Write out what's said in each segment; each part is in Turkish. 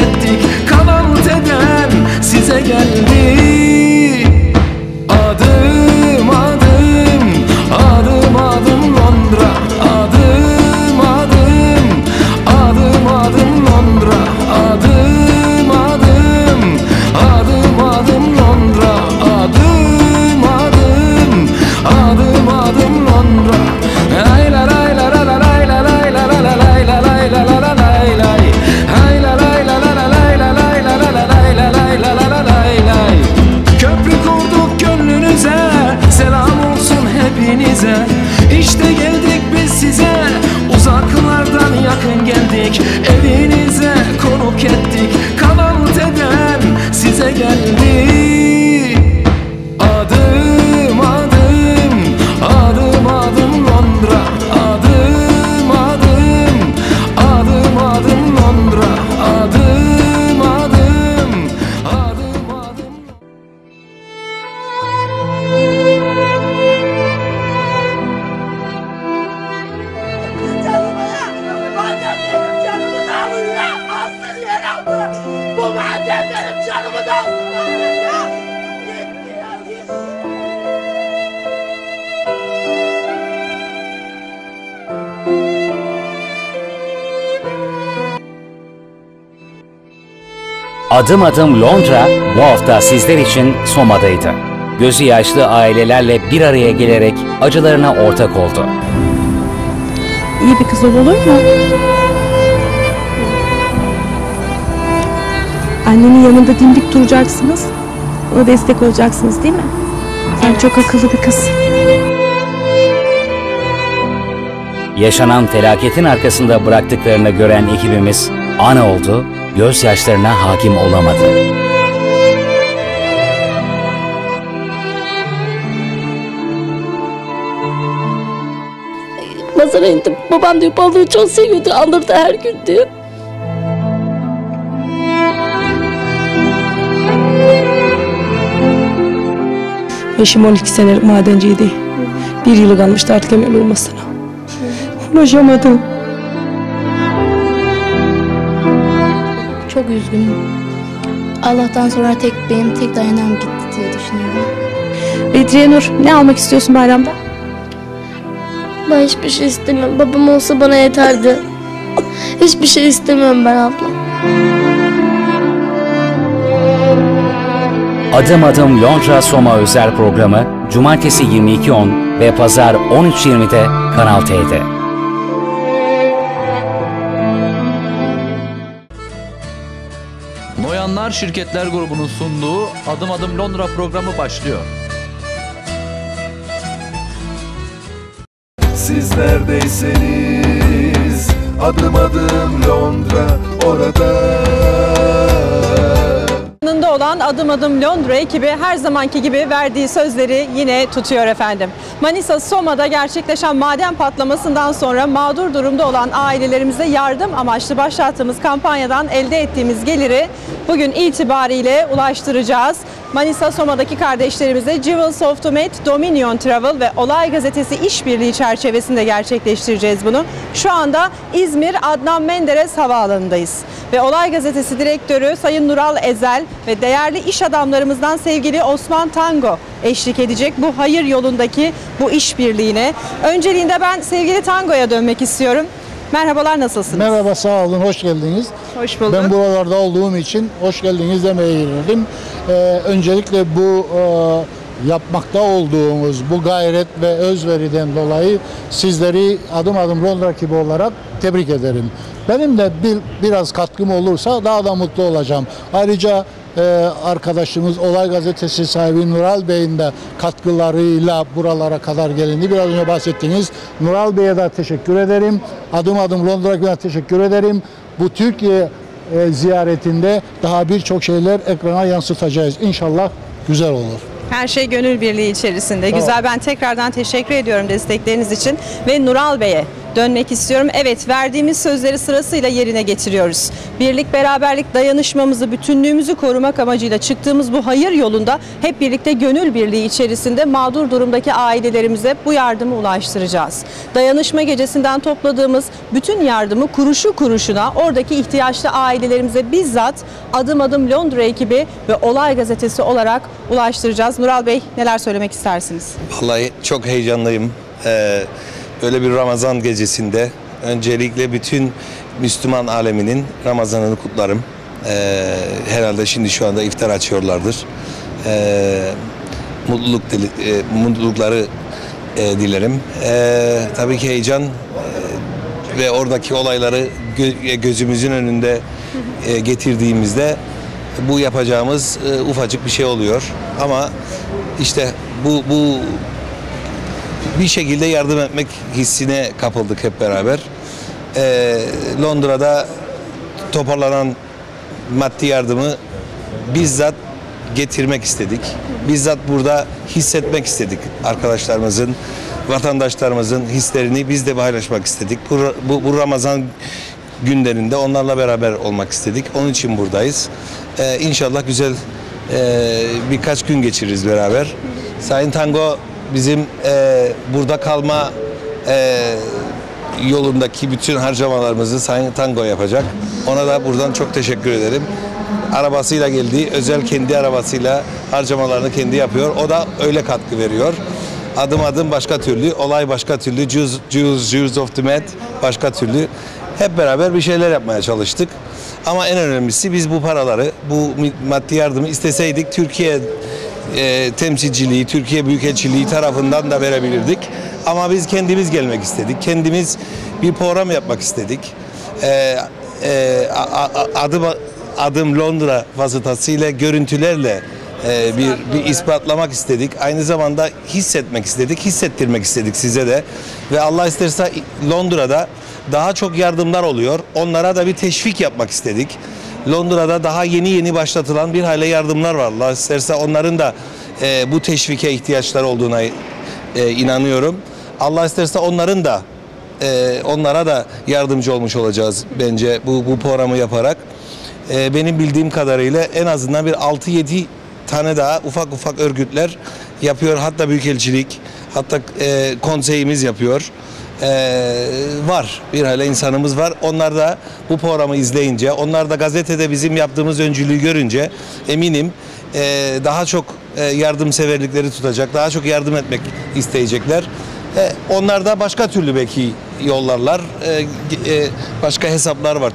ettik. Kahvaltı eden size geldi. Adım adım, adım adım Londra. Adım adım, adım adım Londra. Adım adım, adım adım Londra. Adım adım, adım adım Londra. Lay la lay la la lay la lay la la lay la lay la la lay lay. Hay la lay la la lay la lay la la lay la lay la la lay lay. Köprü kurduk gönlünüze, selam olsun hepinize. İşte geldik biz size, uzaklardan yakın geldik. Evinize konuk ettik, kahvaltı eden size geldi. Adım adım, adım adım Londra. Adım adım, adım adım Londra. Adım adım, adım adım. Canımı yakın, madem benim canımı da alın ya, alsın yer aldı. Bu madem benim canımı da alsın, alın ya. Gitti ya, gitti. Adım Adım Londra bu hafta sizler için Soma'daydı. Gözü yaşlı ailelerle bir araya gelerek acılarına ortak oldu. İyi bir kız olur mu? Annenin yanında dimdik duracaksınız. Ona destek olacaksınız değil mi? Sen çok akıllı bir kızsın. Yaşanan felaketin arkasında bıraktıklarını gören ekibimiz ana oldu, gözyaşlarına hakim olamadı. Pazara indim. Babam diyor balığı çok seviyordu. Alırdı her gün diyor. Eşim 12 senelik madenciydi. Bir yılı kalmıştı artık emekli olmasına. Ulaşamadım. Çok üzgünüm. Allah'tan sonra benim tek dayanağım gitti diye düşünüyorum. Bedriye Nur, ne almak istiyorsun bayramda? Ben hiçbir şey istemiyorum. Babam olsa bana yeterdi. Hiçbir şey istemiyorum ben abla. Adım Adım Londra Soma özel programı Cumartesi 22.10 ve Pazar 13.20'de Kanal T'de. Noyanlar Şirketler Grubu'nun sunduğu Adım Adım Londra programı başlıyor. Siz neredeyseniz adım adım Londra orada. Yanında olan Adım Adım Londra ekibi her zamanki gibi verdiği sözleri yine tutuyor efendim. Manisa Soma'da gerçekleşen maden patlamasından sonra mağdur durumda olan ailelerimize yardım amaçlı başlattığımız kampanyadan elde ettiğimiz geliri bugün itibariyle ulaştıracağız. Manisa Soma'daki kardeşlerimize Jewels of the Med, Dominion Travel ve Olay Gazetesi işbirliği çerçevesinde gerçekleştireceğiz bunu. Şu anda İzmir Adnan Menderes Havaalanı'ndayız. Ve Olay Gazetesi direktörü Sayın Nural Ezel ve değerli iş adamlarımızdan sevgili Osman Tango eşlik edecek bu hayır yolundaki bu işbirliğine. Önceliğinde ben sevgili Tango'ya dönmek istiyorum. Merhabalar, nasılsınız? Merhaba, sağ olun, hoş geldiniz. Hoş bulduk. Ben buralarda olduğum için hoş geldiniz demeye geldim. Öncelikle bu yapmakta olduğumuz bu gayret ve özveriden dolayı sizleri Adım Adım Londra ekibi olarak tebrik ederim. Benim de biraz katkım olursa daha da mutlu olacağım. Ayrıca arkadaşımız Olay Gazetesi sahibi Nural Bey'in de katkılarıyla buralara kadar gelindi. Biraz önce bahsettiniz. Nural Bey'e de teşekkür ederim. Adım Adım Londra'ya teşekkür ederim. Bu Türkiye ziyaretinde daha birçok şeyler ekrana yansıtacağız. İnşallah güzel olur. Her şey gönül birliği içerisinde. Tamam. Güzel, ben tekrardan teşekkür ediyorum destekleriniz için ve Nural Bey'e dönmek istiyorum. Evet, verdiğimiz sözleri sırasıyla yerine getiriyoruz. Birlik, beraberlik, dayanışmamızı, bütünlüğümüzü korumak amacıyla çıktığımız bu hayır yolunda hep birlikte gönül birliği içerisinde mağdur durumdaki ailelerimize bu yardımı ulaştıracağız. Dayanışma gecesinden topladığımız bütün yardımı kuruşu kuruşuna oradaki ihtiyaçlı ailelerimize bizzat Adım Adım Londra ekibi ve Olay Gazetesi olarak ulaştıracağız. Nural Bey, neler söylemek istersiniz? Vallahi çok heyecanlıyım. Böyle bir Ramazan gecesinde öncelikle bütün Müslüman aleminin Ramazan'ını kutlarım. Herhalde şimdi şu anda iftar açıyorlardır. Mutlulukları dilerim. Tabii ki heyecan ve oradaki olayları gözümüzün önünde getirdiğimizde bu yapacağımız ufacık bir şey oluyor. Ama işte bu bir şekilde yardım etmek hissine kapıldık hep beraber. Londra'da toparlanan maddi yardımı bizzat getirmek istedik. Bizzat burada hissetmek istedik. Arkadaşlarımızın, vatandaşlarımızın hislerini biz de paylaşmak istedik. Bu Ramazan günlerinde onlarla beraber olmak istedik. Onun için buradayız. İnşallah güzel birkaç gün geçiririz beraber. Sayın Tango bizim burada kalma yolundaki bütün harcamalarımızı Sayın Tango yapacak. Ona da buradan çok teşekkür ederim. Arabasıyla geldi, özel kendi arabasıyla harcamalarını kendi yapıyor. O da öyle katkı veriyor. Adım adım başka türlü, olay başka türlü, Jews of the Med başka türlü. Hep beraber bir şeyler yapmaya çalıştık. Ama en önemlisi biz bu paraları, bu maddi yardımı isteseydik Türkiye temsilciliği, Türkiye Büyükelçiliği tarafından da verebilirdik. Ama biz kendimiz gelmek istedik. Kendimiz bir program yapmak istedik. Adım Londra vasıtasıyla, görüntülerle bir ispatlamak istedik. Aynı zamanda hissetmek istedik, hissettirmek istedik size de. Ve Allah isterse Londra'da daha çok yardımlar oluyor. Onlara da bir teşvik yapmak istedik. Londra'da daha yeni başlatılan bir hayli yardımlar var. Allah isterse onların da bu teşvike ihtiyaçları olduğuna inanıyorum. Allah isterse onlara da yardımcı olmuş olacağız bence bu programı yaparak. Benim bildiğim kadarıyla en azından bir 6-7 tane daha ufak örgütler yapıyor. Hatta Büyükelçilik, hatta konseyimiz yapıyor. Var. Bir hayli insanımız var. Onlar da bu programı izleyince, onlar da gazetede bizim yaptığımız öncülüğü görünce eminim daha çok yardımseverlikleri tutacak, daha çok yardım etmek isteyecekler. Onlar da başka türlü belki yollarlar, başka hesaplar var.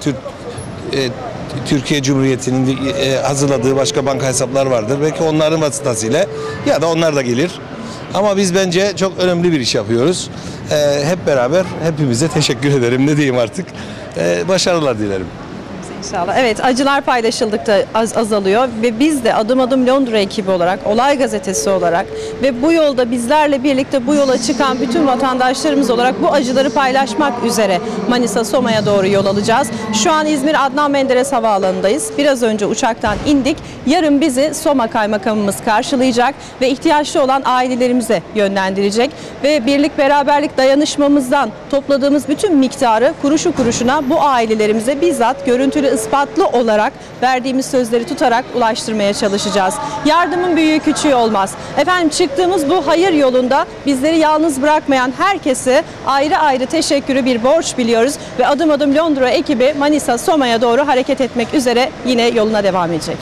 Türkiye Cumhuriyeti'nin hazırladığı başka banka hesaplar vardır. Belki onların vasıtasıyla ya da onlar da gelir. Ama biz bence çok önemli bir iş yapıyoruz. Hep beraber hepimize teşekkür ederim. Ne diyeyim artık. Başarılar dilerim. İnşallah. Evet, acılar paylaşıldıkça azalıyor ve biz de Adım Adım Londra ekibi olarak, Olay Gazetesi olarak ve bu yolda bizlerle birlikte bu yola çıkan bütün vatandaşlarımız olarak bu acıları paylaşmak üzere Manisa Soma'ya doğru yol alacağız. Şu an İzmir Adnan Menderes Havaalanı'ndayız. Biraz önce uçaktan indik. Yarın bizi Soma Kaymakamımız karşılayacak ve ihtiyaçlı olan ailelerimize yönlendirecek ve birlik, beraberlik, dayanışmamızdan topladığımız bütün miktarı kuruşu kuruşuna bu ailelerimize bizzat görüntülü ispatlı olarak verdiğimiz sözleri tutarak ulaştırmaya çalışacağız. Yardımın büyüğü küçüğü olmaz. Efendim, çıktığımız bu hayır yolunda bizleri yalnız bırakmayan herkese ayrı ayrı teşekkürü bir borç biliyoruz ve Adım Adım Londra ekibi Manisa Soma'ya doğru hareket etmek üzere yine yoluna devam edecek.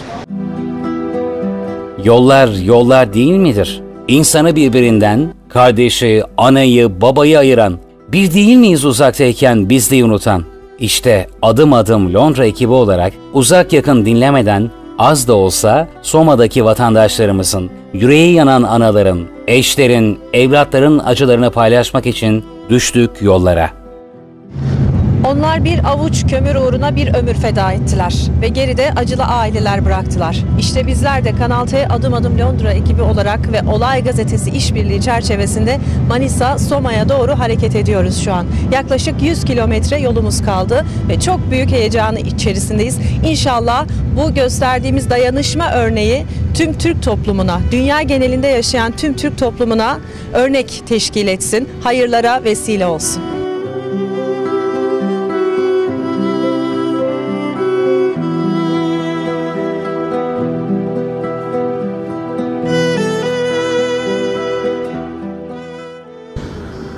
Yollar değil midir? İnsanı birbirinden, kardeşi, anayı, babayı ayıran, bir değil miyiz uzaktayken bizliği unutan? İşte Adım Adım Londra ekibi olarak uzak yakın dinlemeden az da olsa Soma'daki vatandaşlarımızın, yüreği yanan anaların, eşlerin, evlatların acılarını paylaşmak için düştük yollara. Onlar bir avuç kömür uğruna bir ömür feda ettiler ve geride acılı aileler bıraktılar. İşte bizler de Kanal T Adım Adım Londra ekibi olarak ve Olay Gazetesi işbirliği çerçevesinde Manisa Soma'ya doğru hareket ediyoruz şu an. Yaklaşık 100 kilometre yolumuz kaldı ve çok büyük heyecanı içerisindeyiz. İnşallah bu gösterdiğimiz dayanışma örneği tüm Türk toplumuna, dünya genelinde yaşayan tüm Türk toplumuna örnek teşkil etsin, hayırlara vesile olsun.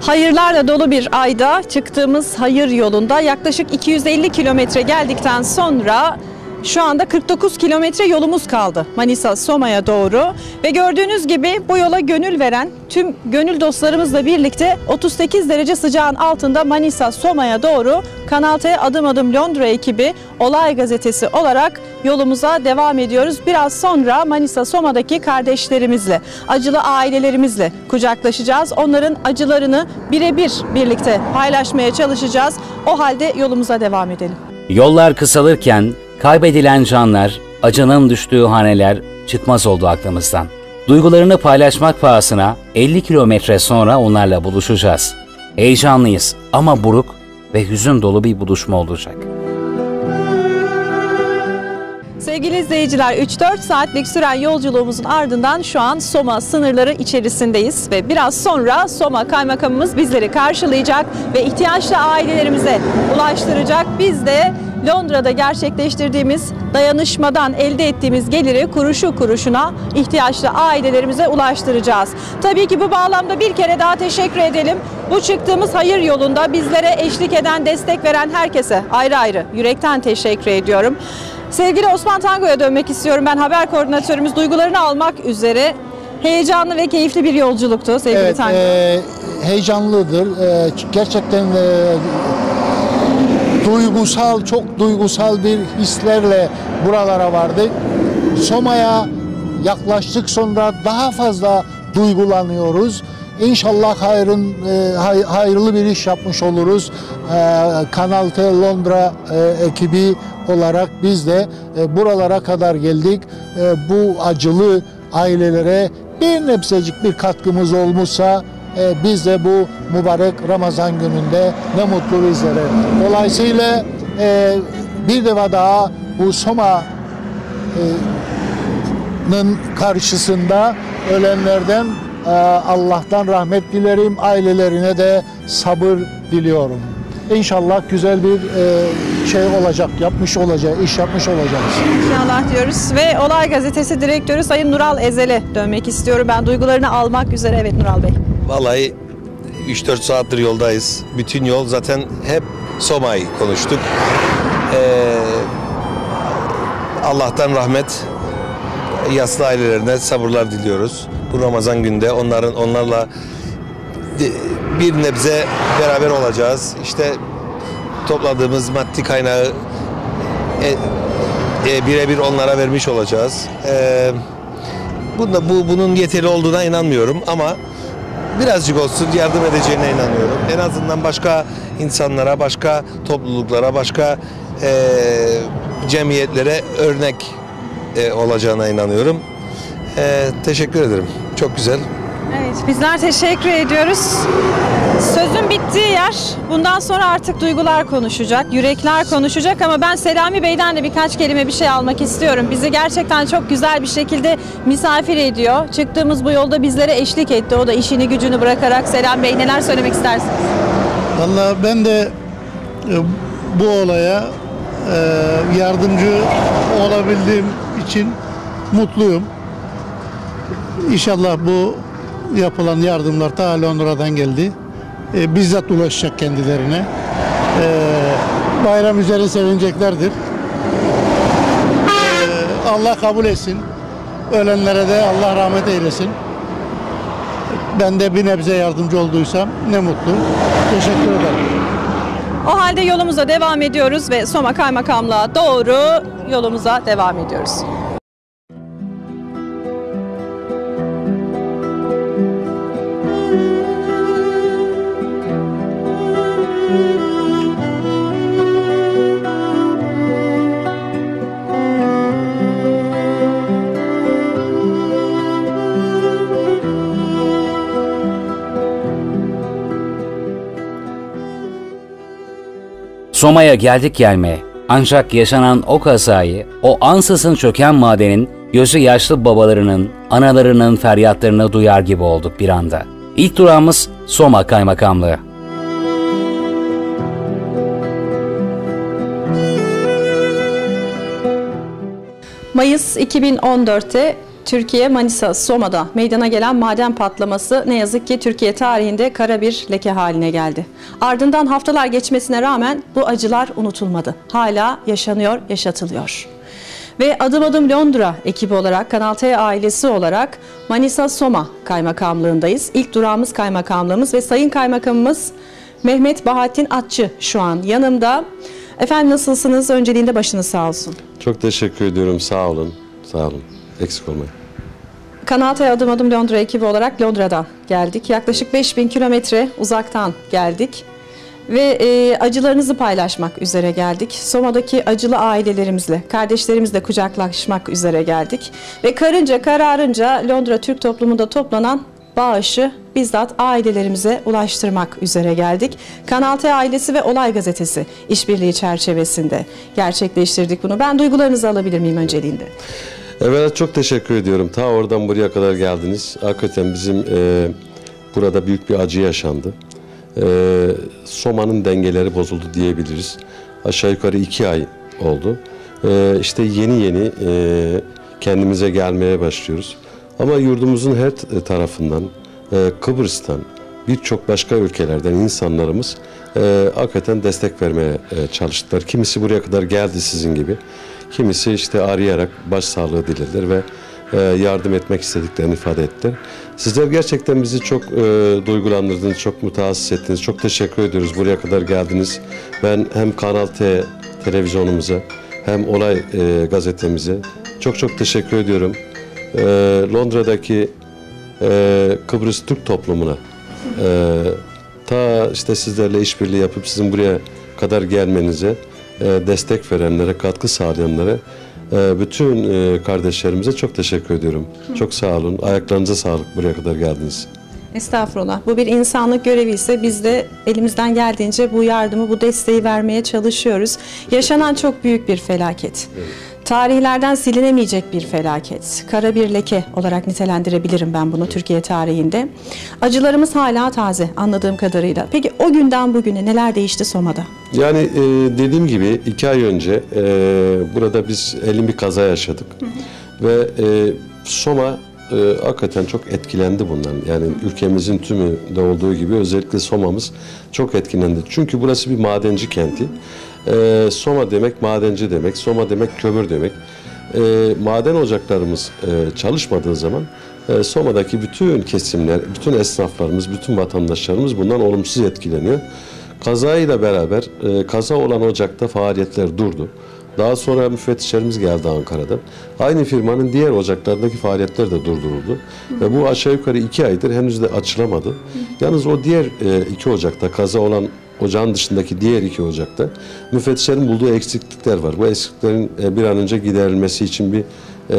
Hayırlarla dolu bir ayda çıktığımız hayır yolunda yaklaşık 250 kilometre geldikten sonra şu anda 49 kilometre yolumuz kaldı Manisa Soma'ya doğru ve gördüğünüz gibi bu yola gönül veren tüm gönül dostlarımızla birlikte 38 derece sıcağın altında Manisa Soma'ya doğru Kanal T Adım Adım Londra ekibi Olay Gazetesi olarak yolumuza devam ediyoruz. Biraz sonra Manisa Soma'daki kardeşlerimizle, acılı ailelerimizle kucaklaşacağız. Onların acılarını birebir birlikte paylaşmaya çalışacağız. O halde yolumuza devam edelim. Yollar kısalırken kaybedilen canlar, acının düştüğü haneler çıkmaz oldu aklımızdan. Duygularını paylaşmak pahasına 50 kilometre sonra onlarla buluşacağız. Heyecanlıyız ama buruk ve hüzün dolu bir buluşma olacak. Sevgili izleyiciler, 3-4 saatlik süren yolculuğumuzun ardından şu an Soma sınırları içerisindeyiz ve biraz sonra Soma Kaymakamımız bizleri karşılayacak ve ihtiyaçlı ailelerimize ulaştıracak. Biz de Londra'da gerçekleştirdiğimiz dayanışmadan elde ettiğimiz geliri kuruşu kuruşuna ihtiyaçlı ailelerimize ulaştıracağız. Tabii ki bu bağlamda bir kere daha teşekkür edelim. Bu çıktığımız hayır yolunda bizlere eşlik eden, destek veren herkese ayrı ayrı yürekten teşekkür ediyorum. Sevgili Osman Tango'ya dönmek istiyorum. Ben haber koordinatörümüz, duygularını almak üzere. Heyecanlı ve keyifli bir yolculuktu sevgili Tango. Heyecanlıdır. Gerçekten duygusal, çok duygusal bir hislerle buralara vardık. Soma'ya yaklaştık, sonra daha fazla duygulanıyoruz. İnşallah hayırlı bir iş yapmış oluruz. Kanal T Londra ekibi olarak biz de buralara kadar geldik. Bu acılı ailelere bir nebzecik bir katkımız olmuşsa biz de bu mübarek Ramazan gününde ne mutlu bizlere. Dolayısıyla bir defa daha bu Soma'nın karşısında ölenlerden Allah'tan rahmet dilerim, ailelerine de sabır diliyorum. İnşallah güzel bir şey olacak, iş yapmış olacağız. İnşallah diyoruz ve Olay Gazetesi Direktörü Sayın Nural Ezel'e dönmek istiyorum. Ben duygularını almak üzere. Evet Nural Bey. Vallahi 3-4 saattir yoldayız. Bütün yol zaten hep Soma'yı konuştuk. Allah'tan rahmet, yaslı ailelerine sabırlar diliyoruz. Bu Ramazan günde onlarla bir nebze beraber olacağız. İşte topladığımız maddi kaynağı birebir onlara vermiş olacağız. Bunun yeterli olduğuna inanmıyorum ama birazcık olsun yardım edeceğine inanıyorum. En azından başka insanlara, başka topluluklara, başka cemiyetlere örnek olacağına inanıyorum. Teşekkür ederim. Çok güzel. Evet, bizler teşekkür ediyoruz. Sözün bittiği yer. Bundan sonra artık duygular konuşacak, yürekler konuşacak ama ben Selami Bey'den de birkaç kelime bir şey almak istiyorum. Bizi gerçekten çok güzel bir şekilde misafir ediyor. Çıktığımız bu yolda bizlere eşlik etti. O da işini gücünü bırakarak. Selami Bey, neler söylemek istersiniz? Vallahi ben de bu olaya yardımcı olabildiğim için mutluyum. İnşallah bu yapılan yardımlar ta Londra'dan geldi. Bizzat ulaşacak kendilerine. Bayram üzere sevineceklerdir. Allah kabul etsin. Ölenlere de Allah rahmet eylesin. Ben de bir nebze yardımcı olduysam ne mutlu. Teşekkür ederim. O halde yolumuza devam ediyoruz ve Soma Kaymakamlığa doğru yolumuza devam ediyoruz. Soma'ya geldik gelmeye. Ancak yaşanan o kazayı, o ansızın çöken madenin gözü yaşlı babalarının, analarının feryatlarını duyar gibi olduk bir anda. İlk durağımız Soma Kaymakamlığı. Mayıs 2014'te Türkiye Manisa Soma'da meydana gelen maden patlaması ne yazık ki Türkiye tarihinde kara bir leke haline geldi. Ardından haftalar geçmesine rağmen bu acılar unutulmadı. Hala yaşanıyor, yaşatılıyor. Ve Adım Adım Londra ekibi olarak, Kanal T ailesi olarak Manisa Soma Kaymakamlığındayız. İlk durağımız kaymakamlığımız ve Sayın Kaymakamımız Mehmet Bahattin Atçı şu an yanımda. Efendim nasılsınız? Önceliğinde başınız sağ olsun. Çok teşekkür ediyorum. Sağ olun. Sağ olun. Eksik olmayın. Kanal T Adım Adım Londra ekibi olarak Londra'dan geldik. Yaklaşık 5000 kilometre uzaktan geldik. Ve acılarınızı paylaşmak üzere geldik. Soma'daki acılı ailelerimizle, kardeşlerimizle kucaklaşmak üzere geldik. Ve kararınca Londra Türk toplumunda toplanan bağışı bizzat ailelerimize ulaştırmak üzere geldik. Kanal T ailesi ve Olay Gazetesi işbirliği çerçevesinde gerçekleştirdik bunu. Ben duygularınızı alabilir miyim önceliğinde? Evet, çok teşekkür ediyorum. Ta oradan buraya kadar geldiniz. Hakikaten bizim burada büyük bir acı yaşandı. Soma'nın dengeleri bozuldu diyebiliriz. Aşağı yukarı 2 ay oldu. İşte yeni kendimize gelmeye başlıyoruz. Ama yurdumuzun her tarafından, Kıbrıs'tan, birçok başka ülkelerden insanlarımız hakikaten destek vermeye çalıştılar. Kimisi buraya kadar geldi sizin gibi. Kimisi işte arayarak başsağlığı dilediler ve yardım etmek istediklerini ifade ettiler. Sizler gerçekten bizi çok duygulandırdınız, çok mütehassıs ettiniz. Çok teşekkür ediyoruz. Buraya kadar geldiniz. Ben hem Kanal T televizyonumuza hem Olay gazetemize çok teşekkür ediyorum. Londra'daki Kıbrıs Türk toplumuna ta işte sizlerle işbirliği yapıp sizin buraya kadar gelmenize destek verenlere, katkı sağlayanlara, bütün kardeşlerimize çok teşekkür ediyorum. Çok sağ olun. Ayaklarınıza sağlık, buraya kadar geldiniz. Estağfurullah. Bu bir insanlık görevi ise biz de elimizden geldiğince bu yardımı, bu desteği vermeye çalışıyoruz. Yaşanan çok büyük bir felaket. Evet. Tarihlerden silinemeyecek bir felaket. Kara bir leke olarak nitelendirebilirim ben bunu Türkiye tarihinde. Acılarımız hala taze anladığım kadarıyla. Peki o günden bugüne neler değişti Soma'da? Yani dediğim gibi 2 ay önce burada biz elin bir kaza yaşadık. Ve Soma hakikaten çok etkilendi bundan. Yani ülkemizin tümü de olduğu gibi özellikle Soma'mız çok etkilendi. Çünkü burası bir madenci kenti. Soma demek madenci demek, Soma demek kömür demek. Maden ocaklarımız çalışmadığı zaman Soma'daki bütün kesimler, bütün esnaflarımız, bütün vatandaşlarımız bundan olumsuz etkileniyor. Kazayla beraber kaza olan ocakta faaliyetler durdu. Daha sonra müfettişlerimiz geldi Ankara'dan. Aynı firmanın diğer ocaklardaki faaliyetler de durduruldu. Ve bu aşağı yukarı 2 aydır henüz de açılamadı. Yalnız o diğer 2 ocakta, kaza olan ocağın dışındaki diğer 2 ocakta müfettişlerin bulduğu eksiklikler var. Bu eksikliklerin bir an önce giderilmesi için bir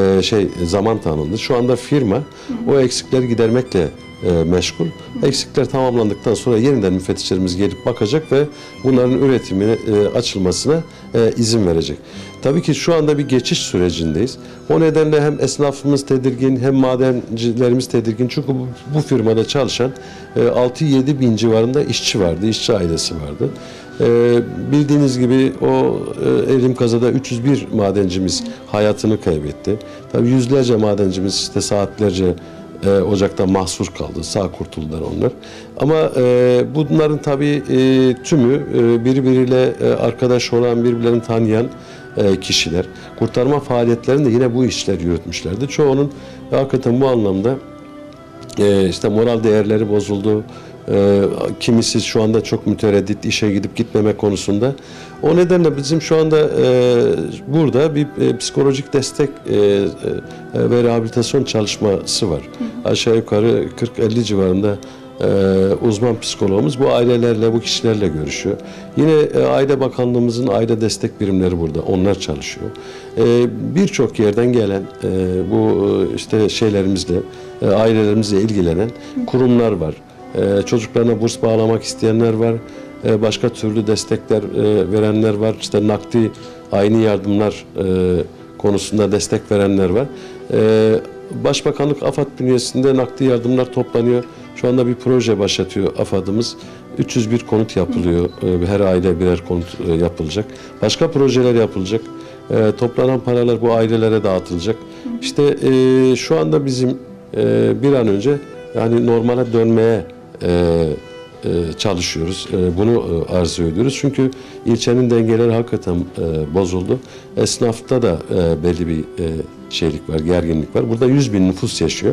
zaman tanındı. Şu anda firma o eksikleri gidermekle meşgul. Eksikler tamamlandıktan sonra yeniden müfettişlerimiz gelip bakacak ve bunların üretimine açılmasına izin verecek. Tabii ki şu anda bir geçiş sürecindeyiz. O nedenle hem esnafımız tedirgin hem madencilerimiz tedirgin. Çünkü bu firmada çalışan 6-7 bin civarında işçi vardı, işçi ailesi vardı. Bildiğiniz gibi o elim kazada 301 madencimiz hayatını kaybetti. Tabii yüzlerce madencimiz işte saatlerce ocakta mahsur kaldı. Sağ kurtuldular onlar. Ama bunların tabii tümü birbiriyle arkadaş olan, birbirlerini tanıyan kişiler. Kurtarma faaliyetlerinde yine bu işler yürütmüşlerdi. Çoğunun hakikaten bu anlamda işte moral değerleri bozuldu. Kimisi şu anda çok mütereddit işe gidip gitmeme konusunda. O nedenle bizim şu anda burada bir psikolojik destek ve rehabilitasyon çalışması var. Aşağı yukarı 40-50 civarında uzman psikologumuz bu ailelerle, bu kişilerle görüşüyor. Yine Aile Bakanlığımızın aile destek birimleri burada. Onlar çalışıyor. Birçok yerden gelen bu işte şeylerimizle, ailelerimizle ilgilenen kurumlar var. Çocuklarına burs bağlamak isteyenler var. Başka türlü destekler verenler var. İşte nakdi, aynı yardımlar konusunda destek verenler var. Başbakanlık AFAD bünyesinde nakdi yardımlar toplanıyor. Şu anda bir proje başlatıyor AFAD'ımız. 301 konut yapılıyor. Her aile birer konut yapılacak. Başka projeler yapılacak. Toplanan paralar bu ailelere dağıtılacak. İşte şu anda bizim bir an önce yani normale dönmeye çalışıyoruz. Bunu arzu ediyoruz. Çünkü ilçenin dengeleri hakikaten bozuldu. Esnafta da belli bir şeylik var, gerginlik var. Burada 100.000 nüfus yaşıyor.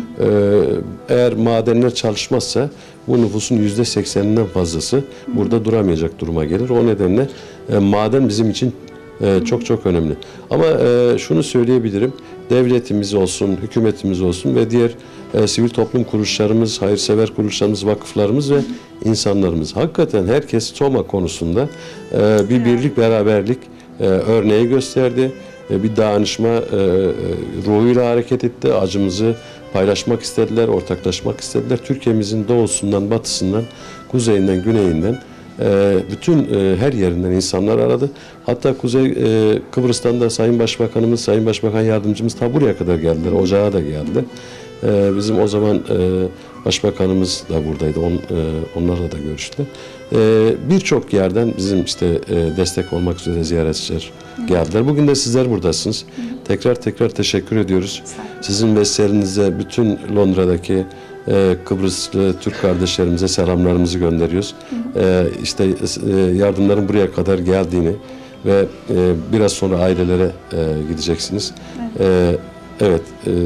Eğer madenler çalışmazsa bu nüfusun %80'inden fazlası burada duramayacak duruma gelir. O nedenle maden bizim için çok çok önemli. Ama şunu söyleyebilirim. Devletimiz olsun, hükümetimiz olsun ve diğer sivil toplum kuruluşlarımız, hayırsever kuruluşlarımız, vakıflarımız ve insanlarımız. Hakikaten herkes Soma konusunda bir birlik, beraberlik örneği gösterdi. Bir dayanışma ruhuyla hareket etti. Acımızı paylaşmak istediler, ortaklaşmak istediler. Türkiye'mizin doğusundan, batısından, kuzeyinden, güneyinden bütün her yerinden insanlar aradı. Hatta Kuzey Kıbrıs'tan da Sayın Başbakanımız, Sayın Başbakan Yardımcımız ta buraya kadar geldiler. Ocağa da geldi. Bizim o zaman Başbakanımız da buradaydı. Onlarla da görüştü. Birçok yerden bizim işte destek olmak üzere ziyaretçiler geldiler. Bugün de sizler buradasınız. Tekrar teşekkür ediyoruz. Sizin vesilenizle bütün Londra'daki Kıbrıslı Türk kardeşlerimize selamlarımızı gönderiyoruz. İşte yardımların buraya kadar geldiğini ve biraz sonra ailelere gideceksiniz. Evet.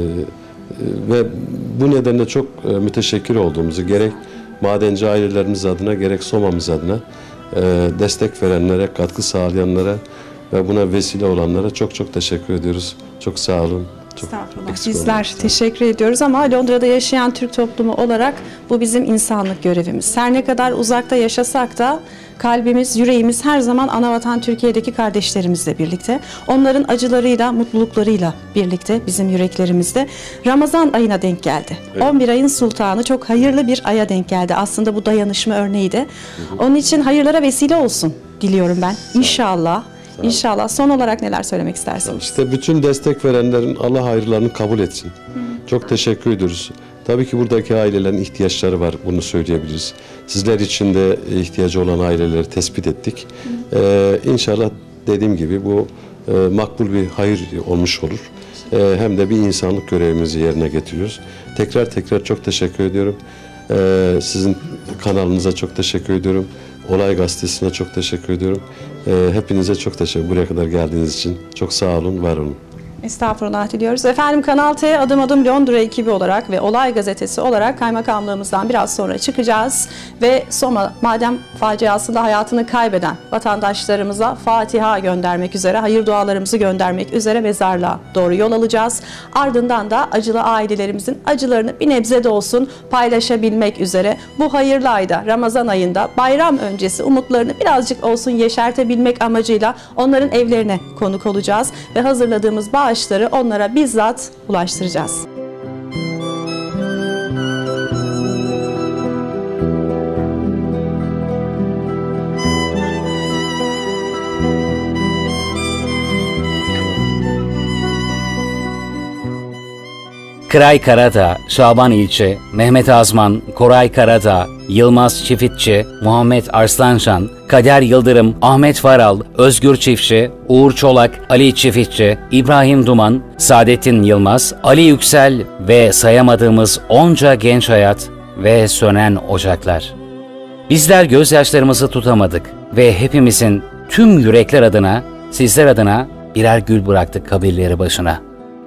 Ve bu nedenle çok müteşekkir olduğumuzu gerek madenci ailelerimiz adına gerek Soma'mız adına destek verenlere, katkı sağlayanlara ve buna vesile olanlara çok teşekkür ediyoruz. Çok sağ olun. Bizler teşekkür ediyoruz ama Londra'da yaşayan Türk toplumu olarak bu bizim insanlık görevimiz. Her ne kadar uzakta yaşasak da kalbimiz, yüreğimiz her zaman anavatan Türkiye'deki kardeşlerimizle birlikte. Onların acılarıyla, mutluluklarıyla birlikte bizim yüreklerimizde. Ramazan ayına denk geldi. Evet. 11 ayın sultanı, çok hayırlı bir aya denk geldi. Aslında bu dayanışma örneği de. Onun için hayırlara vesile olsun diliyorum ben. İnşallah. İnşallah. Son olarak neler söylemek istersiniz? İşte bütün destek verenlerin Allah hayırlarını kabul etsin. Çok teşekkür ediyoruz. Tabii ki buradaki ailelerin ihtiyaçları var. Bunu söyleyebiliriz. Sizler için de ihtiyacı olan aileleri tespit ettik. İnşallah dediğim gibi bu makbul bir hayır olmuş olur. Hem de bir insanlık görevimizi yerine getiriyoruz. Tekrar çok teşekkür ediyorum. Sizin kanalınıza çok teşekkür ediyorum. Olay Gazetesi'ne çok teşekkür ediyorum. Hepinize çok teşekkür. Buraya kadar geldiğiniz için çok sağ olun, var olun. Estağfurullah diliyoruz. Efendim Kanal T Adım Adım Londra ekibi olarak ve Olay Gazetesi olarak kaymakamlığımızdan biraz sonra çıkacağız. Ve Soma maden faciasında hayatını kaybeden vatandaşlarımıza Fatiha göndermek üzere, hayır dualarımızı göndermek üzere mezarlığa doğru yol alacağız. Ardından da acılı ailelerimizin acılarını bir nebze de olsun paylaşabilmek üzere bu hayırlı ayda, Ramazan ayında bayram öncesi umutlarını birazcık olsun yeşertebilmek amacıyla onların evlerine konuk olacağız ve hazırladığımız bağışları onlara bizzat ulaştıracağız. Kıray Karadağ, Şaban İlçe, Mehmet Azman, Koray Karadağ, Yılmaz Çifitçi, Muhammed Arslanşan, Kader Yıldırım, Ahmet Faral, Özgür Çiftçi, Uğur Çolak, Ali Çiftçi, İbrahim Duman, Saadettin Yılmaz, Ali Yüksel ve sayamadığımız onca genç hayat ve sönen ocaklar. Bizler gözyaşlarımızı tutamadık ve hepimizin tüm yürekler adına, sizler adına birer gül bıraktık kabirleri başına.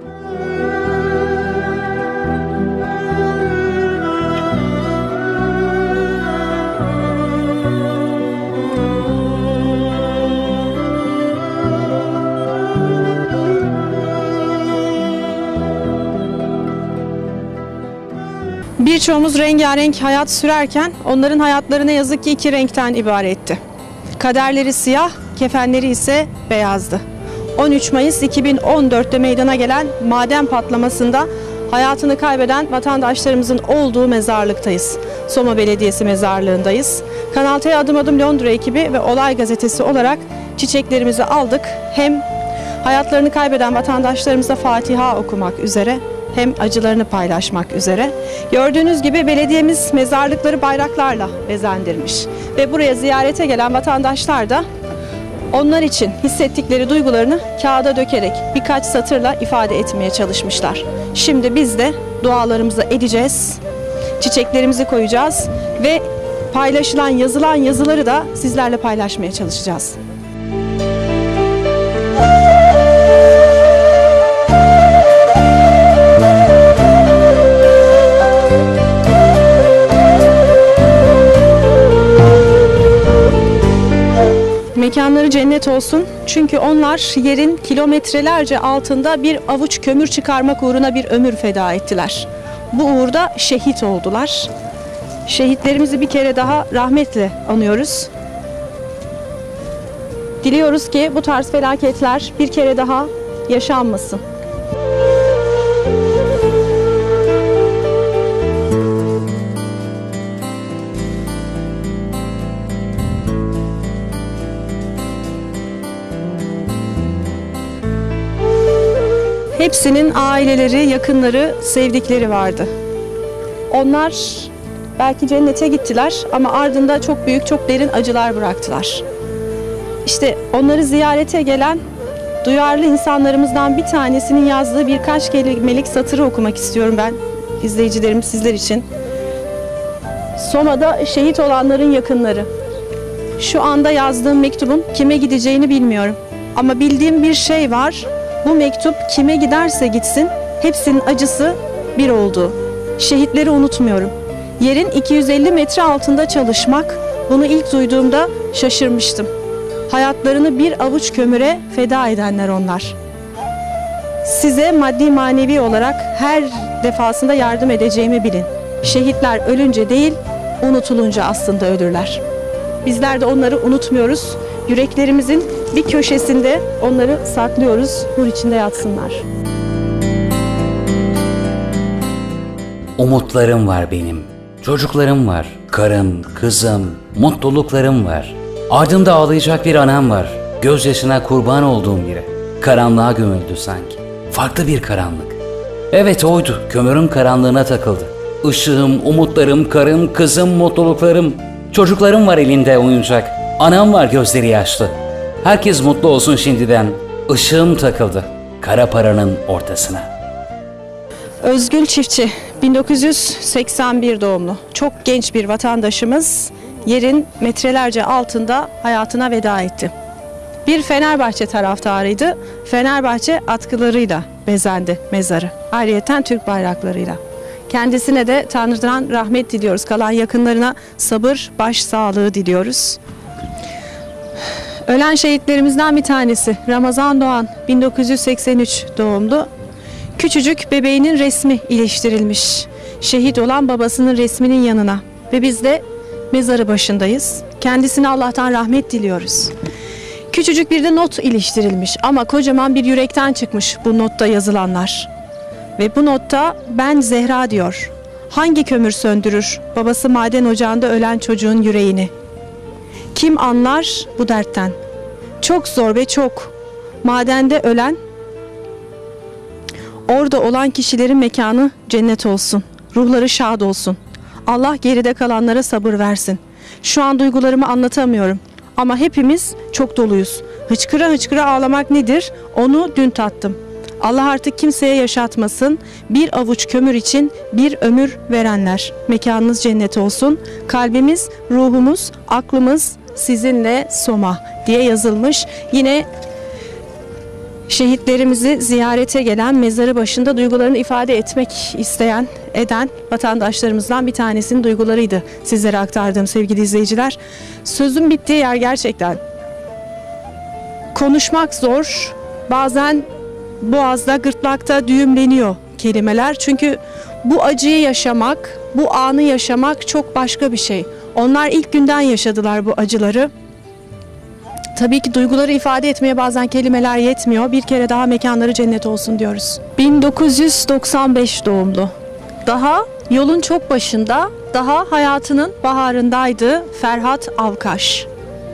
Birçoğumuz rengarenk hayat sürerken onların hayatları ne yazık ki iki renkten ibaretti. Kaderleri siyah, kefenleri ise beyazdı. 13 Mayıs 2014'te meydana gelen maden patlamasında hayatını kaybeden vatandaşlarımızın olduğu mezarlıktayız. Soma Belediyesi mezarlığındayız. Kanal T Adım Adım Londra ekibi ve Olay Gazetesi olarak çiçeklerimizi aldık. Hem hayatlarını kaybeden vatandaşlarımıza Fatiha okumak üzere hem acılarını paylaşmak üzere. Gördüğünüz gibi belediyemiz mezarlıkları bayraklarla bezendirmiş. Ve buraya ziyarete gelen vatandaşlar da Onlar için hissettikleri duygularını kağıda dökerek birkaç satırla ifade etmeye çalışmışlar. Şimdi biz de dualarımızı edeceğiz, çiçeklerimizi koyacağız ve paylaşılan, yazılan yazıları da sizlerle paylaşmaya çalışacağız. Mekanları cennet olsun çünkü onlar yerin kilometrelerce altında bir avuç kömür çıkarmak uğruna bir ömür feda ettiler. Bu uğurda şehit oldular. Şehitlerimizi bir kere daha rahmetle anıyoruz. Diliyoruz ki bu tarz felaketler bir kere daha yaşanmasın. Hepsinin aileleri, yakınları, sevdikleri vardı. Onlar belki cennete gittiler ama ardında çok büyük, çok derin acılar bıraktılar. İşte onları ziyarete gelen duyarlı insanlarımızdan bir tanesinin yazdığı birkaç kelimelik satırı okumak istiyorum ben izleyicilerim sizler için. Soma'da şehit olanların yakınları. Şu anda yazdığım mektubun kime gideceğini bilmiyorum. Ama bildiğim bir şey var. Bu mektup kime giderse gitsin hepsinin acısı bir oldu. Şehitleri unutmuyorum. Yerin 250 metre altında çalışmak, bunu ilk duyduğumda şaşırmıştım. Hayatlarını bir avuç kömüre feda edenler onlar. Size maddi manevi olarak her defasında yardım edeceğimi bilin. Şehitler ölünce değil, unutulunca aslında ölürler. Bizler de onları unutmuyoruz. Yüreklerimizin bir köşesinde onları saklıyoruz. Nur içinde yatsınlar. Umutlarım var benim. Çocuklarım var. Karım, kızım, mutluluklarım var. Ardımda ağlayacak bir anam var. Gözyaşına kurban olduğum biri. Karanlığa gömüldü sanki. Farklı bir karanlık. Evet oydu. Kömürün karanlığına takıldı. Işığım, umutlarım, karım, kızım, mutluluklarım. Çocuklarım var elinde oyuncak. Anam var gözleri yaşlı. Herkes mutlu olsun şimdiden. Işığım takıldı. Kara paranın ortasına. Özgül Çiftçi, 1981 doğumlu. Çok genç bir vatandaşımız yerin metrelerce altında hayatına veda etti. Bir Fenerbahçe taraftarıydı. Fenerbahçe atkılarıyla bezendi mezarı. Ayrıyeten Türk bayraklarıyla. Kendisine de Tanrı'dan rahmet diliyoruz. Kalan yakınlarına sabır, başsağlığı diliyoruz. Ölen şehitlerimizden bir tanesi Ramazan Doğan, 1983 doğumlu. Küçücük bebeğinin resmi iliştirilmiş. Şehit olan babasının resminin yanına. Ve biz de mezarı başındayız. Kendisine Allah'tan rahmet diliyoruz. Küçücük bir de not iliştirilmiş ama kocaman bir yürekten çıkmış bu notta yazılanlar. Ve bu notta ben Zehra diyor. Hangi kömür söndürür babası maden ocağında ölen çocuğun yüreğini? Kim anlar bu dertten? Çok zor ve çok. Madende ölen, orada olan kişilerin mekanı cennet olsun. Ruhları şad olsun. Allah geride kalanlara sabır versin. Şu an duygularımı anlatamıyorum. Ama hepimiz çok doluyuz. Hıçkıra hıçkıra ağlamak nedir? Onu dün tattım. Allah artık kimseye yaşatmasın. Bir avuç kömür için bir ömür verenler. Mekanınız cennet olsun. Kalbimiz, ruhumuz, aklımız sizinle Soma diye yazılmış. Yine şehitlerimizi ziyarete gelen, mezarı başında duygularını ifade etmek eden vatandaşlarımızdan bir tanesinin duygularıydı sizlere aktardığım sevgili izleyiciler. Sözün bittiği yer gerçekten. Konuşmak zor, bazen boğazda, gırtlakta düğümleniyor kelimeler. Çünkü bu acıyı yaşamak, bu anı yaşamak çok başka bir şey. Onlar ilk günden yaşadılar bu acıları. Tabii ki duyguları ifade etmeye bazen kelimeler yetmiyor. Bir kere daha mekanları cennet olsun diyoruz. 1995 doğumlu. Daha yolun çok başında, daha hayatının baharındaydı Ferhat Avkaş.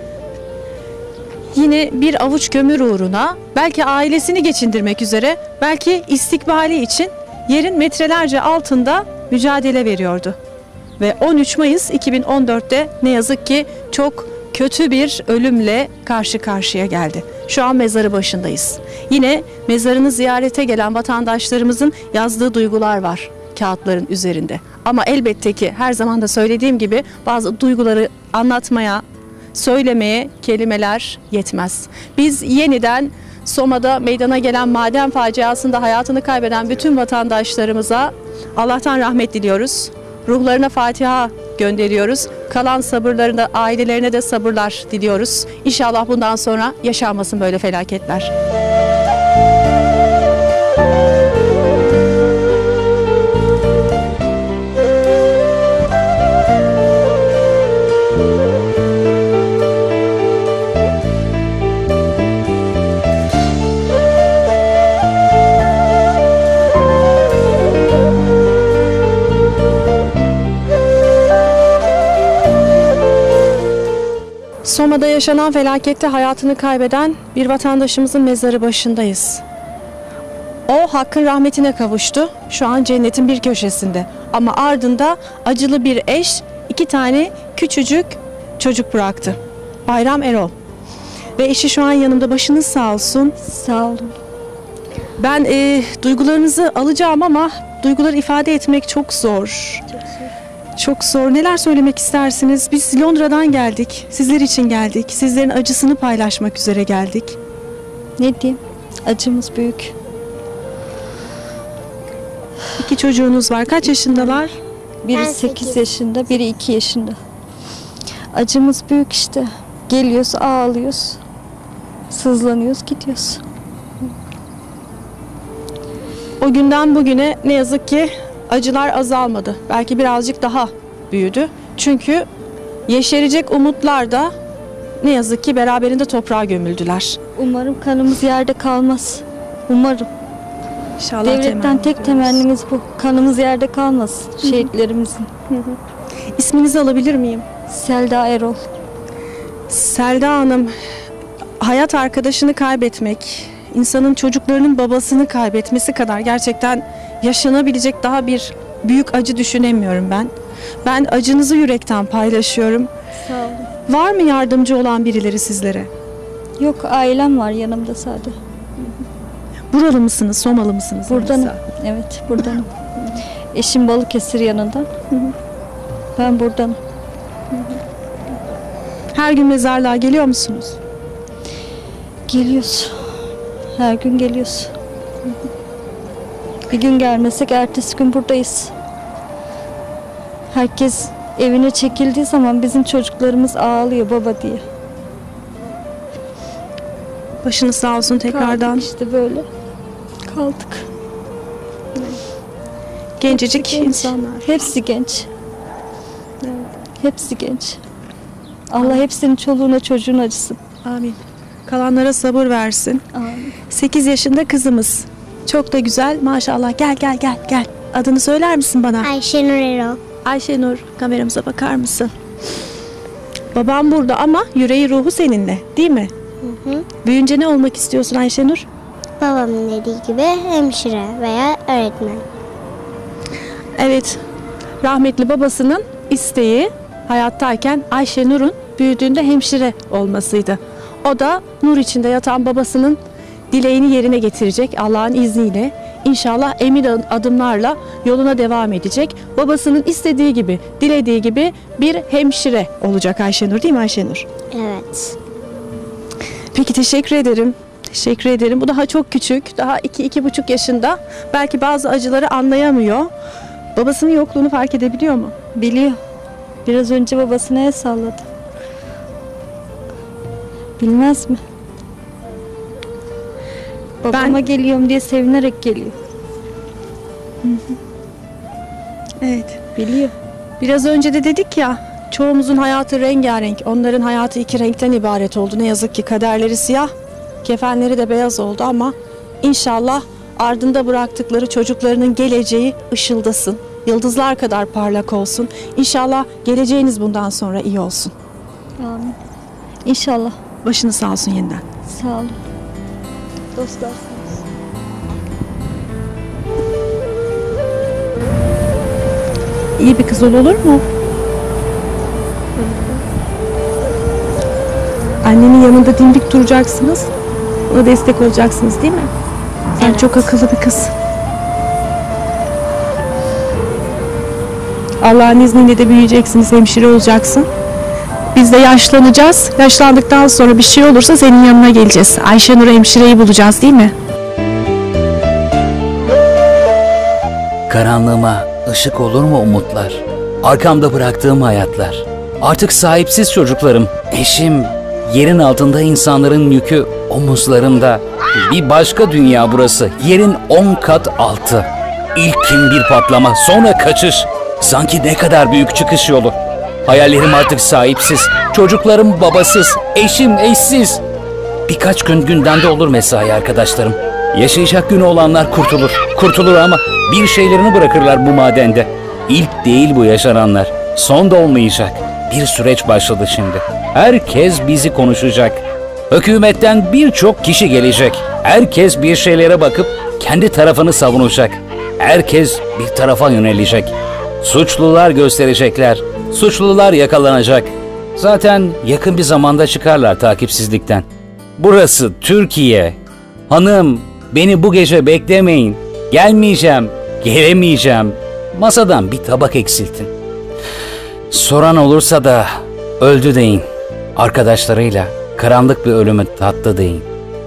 Yine bir avuç kömür uğruna, belki ailesini geçindirmek üzere, belki istikbali için yerin metrelerce altında mücadele veriyordu. Ve 13 Mayıs 2014'te ne yazık ki çok kötü bir ölümle karşı karşıya geldi. Şu an mezarı başındayız. Yine mezarını ziyarete gelen vatandaşlarımızın yazdığı duygular var kağıtların üzerinde. Ama elbette ki her zaman da söylediğim gibi bazı duyguları anlatmaya, söylemeye kelimeler yetmez. Biz yeniden Soma'da meydana gelen maden faciasında hayatını kaybeden bütün vatandaşlarımıza Allah'tan rahmet diliyoruz. Ruhlarına Fatiha gönderiyoruz. Kalan sabırlarında ailelerine de sabırlar diliyoruz. İnşallah bundan sonra yaşanmasın böyle felaketler. Soma'da yaşanan felakette hayatını kaybeden bir vatandaşımızın mezarı başındayız. O hakkın rahmetine kavuştu. Şu an cennetin bir köşesinde. Ama ardında acılı bir eş, 2 tane küçücük çocuk bıraktı. Bayram Erol. Ve eşi şu an yanımda. Başınız sağ olsun. Sağ olun. Ben duygularınızı alacağım ama duyguları ifade etmek çok zor. Çok zor. Neler söylemek istersiniz? Biz Londra'dan geldik. Sizler için geldik. Sizlerin acısını paylaşmak üzere geldik. Ne diyeyim? Acımız büyük. 2 çocuğunuz var. Kaç yaşındalar? Biri 8 yaşında, biri 2 yaşında. Acımız büyük işte. Geliyoruz, ağlıyoruz. Sızlanıyoruz, gidiyoruz. O günden bugüne ne yazık ki acılar azalmadı. Belki birazcık daha büyüdü. Çünkü yeşerecek umutlar da ne yazık ki beraberinde toprağa gömüldüler. Umarım kanımız yerde kalmaz. Umarım. İnşallah. Devletten tek temennimiz bu. Kanımız yerde kalmasın şehitlerimizin. İsminizi alabilir miyim? Selda Erol. Selda Hanım, hayat arkadaşını kaybetmek, insanın çocuklarının babasını kaybetmesi kadar gerçekten yaşanabilecek daha bir büyük acı düşünemiyorum ben. Ben acınızı yürekten paylaşıyorum. Sağ olun. Var mı yardımcı olan birileri sizlere? Yok, ailem var yanımda sadece. Buralı mısınız, Somalı mısınız? Buradanım. Melisa? Evet, buradanım. Eşim Balıkesir yanında. Ben buradanım. Her gün mezarlığa geliyor musunuz? Geliyoruz. Her gün geliyoruz. Bir gün gelmesek ertesi gün buradayız. Herkes evine çekildiği zaman bizim çocuklarımız ağlıyor baba diye. Başınız sağ olsun tekrardan. Kaldık işte böyle. Kaldık. Gencecik Hepsi genç. insanlar. Hepsi genç. Hepsi genç. Allah hepsinin çoluğuna çocuğuna acısın. Amin. Kalanlara sabır versin. Amin. 8 yaşında kızımız. Çok da güzel maşallah. Gel gel gel gel. Adını söyler misin bana? Ayşenur Erol. Ayşenur, kameramıza bakar mısın? Babam burada ama yüreği ruhu seninle, değil mi? Hı. Büyüyünce ne olmak istiyorsun Ayşenur? Babamın dediği gibi hemşire veya öğretmen. Evet, rahmetli babasının isteği hayattayken Ayşenur'un büyüdüğünde hemşire olmasıydı. O da nur içinde yatan babasının dileğini yerine getirecek Allah'ın izniyle. İnşallah emin adımlarla yoluna devam edecek. Babasının istediği gibi, dilediği gibi bir hemşire olacak Ayşenur, değil mi Ayşenur? Evet. Peki teşekkür ederim. Teşekkür ederim. Bu daha çok küçük. Daha 2-2,5 yaşında. Belki bazı acıları anlayamıyor. Babasının yokluğunu fark edebiliyor mu? Biliyor. Biraz önce babasına el salladı. Bilmez mi? Babama geliyorum diye sevinerek geliyor. Evet. Biliyor. Biraz önce de dedik ya, çoğumuzun hayatı rengarenk. Onların hayatı 2 renkten ibaret oldu. Ne yazık ki kaderleri siyah, kefenleri de beyaz oldu ama inşallah ardında bıraktıkları çocuklarının geleceği ışıldasın. Yıldızlar kadar parlak olsun. İnşallah geleceğiniz bundan sonra iyi olsun. Amin. İnşallah. Başınız sağ olsun yeniden. Sağ olun. Dostlar sağ olsun. İyi bir kız olur mu? Annenin yanında dimdik duracaksınız. Ona destek olacaksınız değil mi? Sen çok akıllı bir kızsın. Allah'ın izniyle de büyüyeceksiniz, hemşire olacaksın. Biz de yaşlanacağız. Yaşlandıktan sonra bir şey olursa senin yanına geleceğiz. Ayşenur hemşireyi bulacağız değil mi? Karanlığıma ışık olur mu umutlar? Arkamda bıraktığım hayatlar. Artık sahipsiz çocuklarım. Eşim, yerin altında insanların yükü omuzlarımda. Bir başka dünya burası. Yerin 10 kat altı. İlkin bir patlama, sonra kaçış. Sanki ne kadar büyük çıkış yolu. Hayallerim artık sahipsiz. Çocuklarım babasız. Eşim eşsiz. Birkaç gün gündemde olur mesai arkadaşlarım. Yaşayacak günü olanlar kurtulur. Kurtulur ama bir şeylerini bırakırlar bu madende. İlk değil bu yaşananlar. Son da olmayacak. Bir süreç başladı şimdi. Herkes bizi konuşacak. Hükümetten birçok kişi gelecek. Herkes bir şeylere bakıp kendi tarafını savunacak. Herkes bir tarafa yönelecek. Suçlular gösterecekler. Suçlular yakalanacak. Zaten yakın bir zamanda çıkarlar takipsizlikten. Burası Türkiye. Hanım, beni bu gece beklemeyin. Gelmeyeceğim, gelemeyeceğim. Masadan bir tabak eksiltin. Soran olursa da öldü deyin. Arkadaşlarıyla karanlık bir ölümü tattı deyin.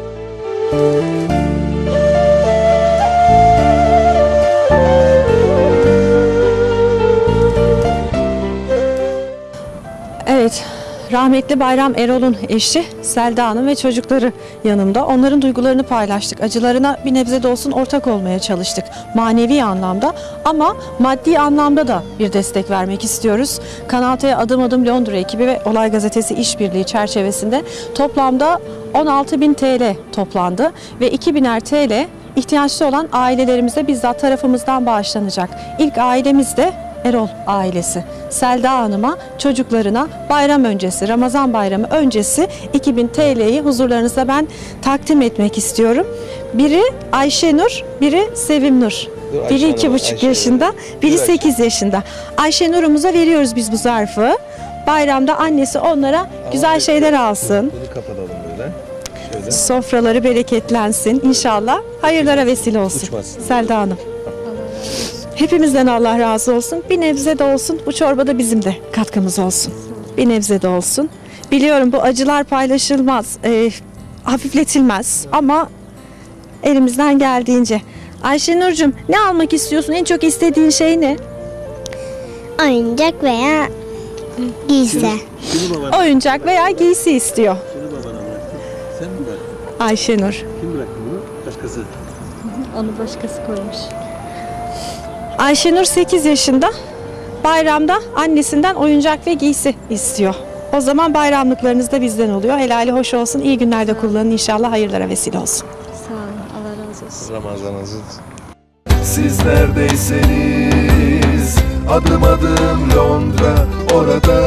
Evet, rahmetli Bayram Erol'un eşi Selda Hanım ve çocukları yanımda. Onların duygularını paylaştık. Acılarına bir nebze de olsun ortak olmaya çalıştık. Manevi anlamda ama maddi anlamda da bir destek vermek istiyoruz. Kanal T Adım Adım Londra ekibi ve Olay Gazetesi işbirliği çerçevesinde toplamda 16.000 TL toplandı ve 2.000'er TL ihtiyaçlı olan ailelerimize bizzat tarafımızdan bağışlanacak. İlk ailemiz de Erol ailesi. Selda Hanım'a, çocuklarına bayram öncesi, Ramazan bayramı öncesi 2000 TL'yi huzurlarınızda ben takdim etmek istiyorum. Biri Ayşenur, biri Sevimnur. Biri 2,5 yaşında, biri 8 yaşında. Ayşenur'umuza veriyoruz biz bu zarfı. Bayramda annesi onlara güzel şeyler alsın. Bunu kapatalım böyle. Şöyle. Sofraları bereketlensin inşallah. Hayırlara vesile olsun. Uçmasın. Selda Hanım. Hepimizden Allah razı olsun. Bir nebze de olsun. Bu çorbada bizim de katkımız olsun. Bir nebze de olsun. Biliyorum bu acılar paylaşılmaz, hafifletilmez ama elimizden geldiğince. Ayşenur'cum ne almak istiyorsun? En çok istediğin şey ne? Oyuncak veya giysi. Oyuncak veya giysi istiyor. Sen mi bıraktın? Ayşenur. Kim bıraktı bunu? Başkası. Onu başkası koymuş. Ayşenur 8 yaşında. Bayramda annesinden oyuncak ve giysi istiyor. O zaman bayramlıklarınız da bizden oluyor. Helali hoş olsun. İyi günlerde kullanın. İnşallah hayırlara vesile olsun. Sağ olun. Allah razı olsun. Ramazanınız. Siz neredeyseniz adım adım Londra orada.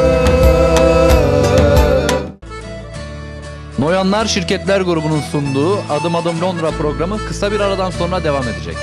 Noyanlar Şirketler Grubu'nun sunduğu Adım Adım Londra programı kısa bir aradan sonra devam edecek.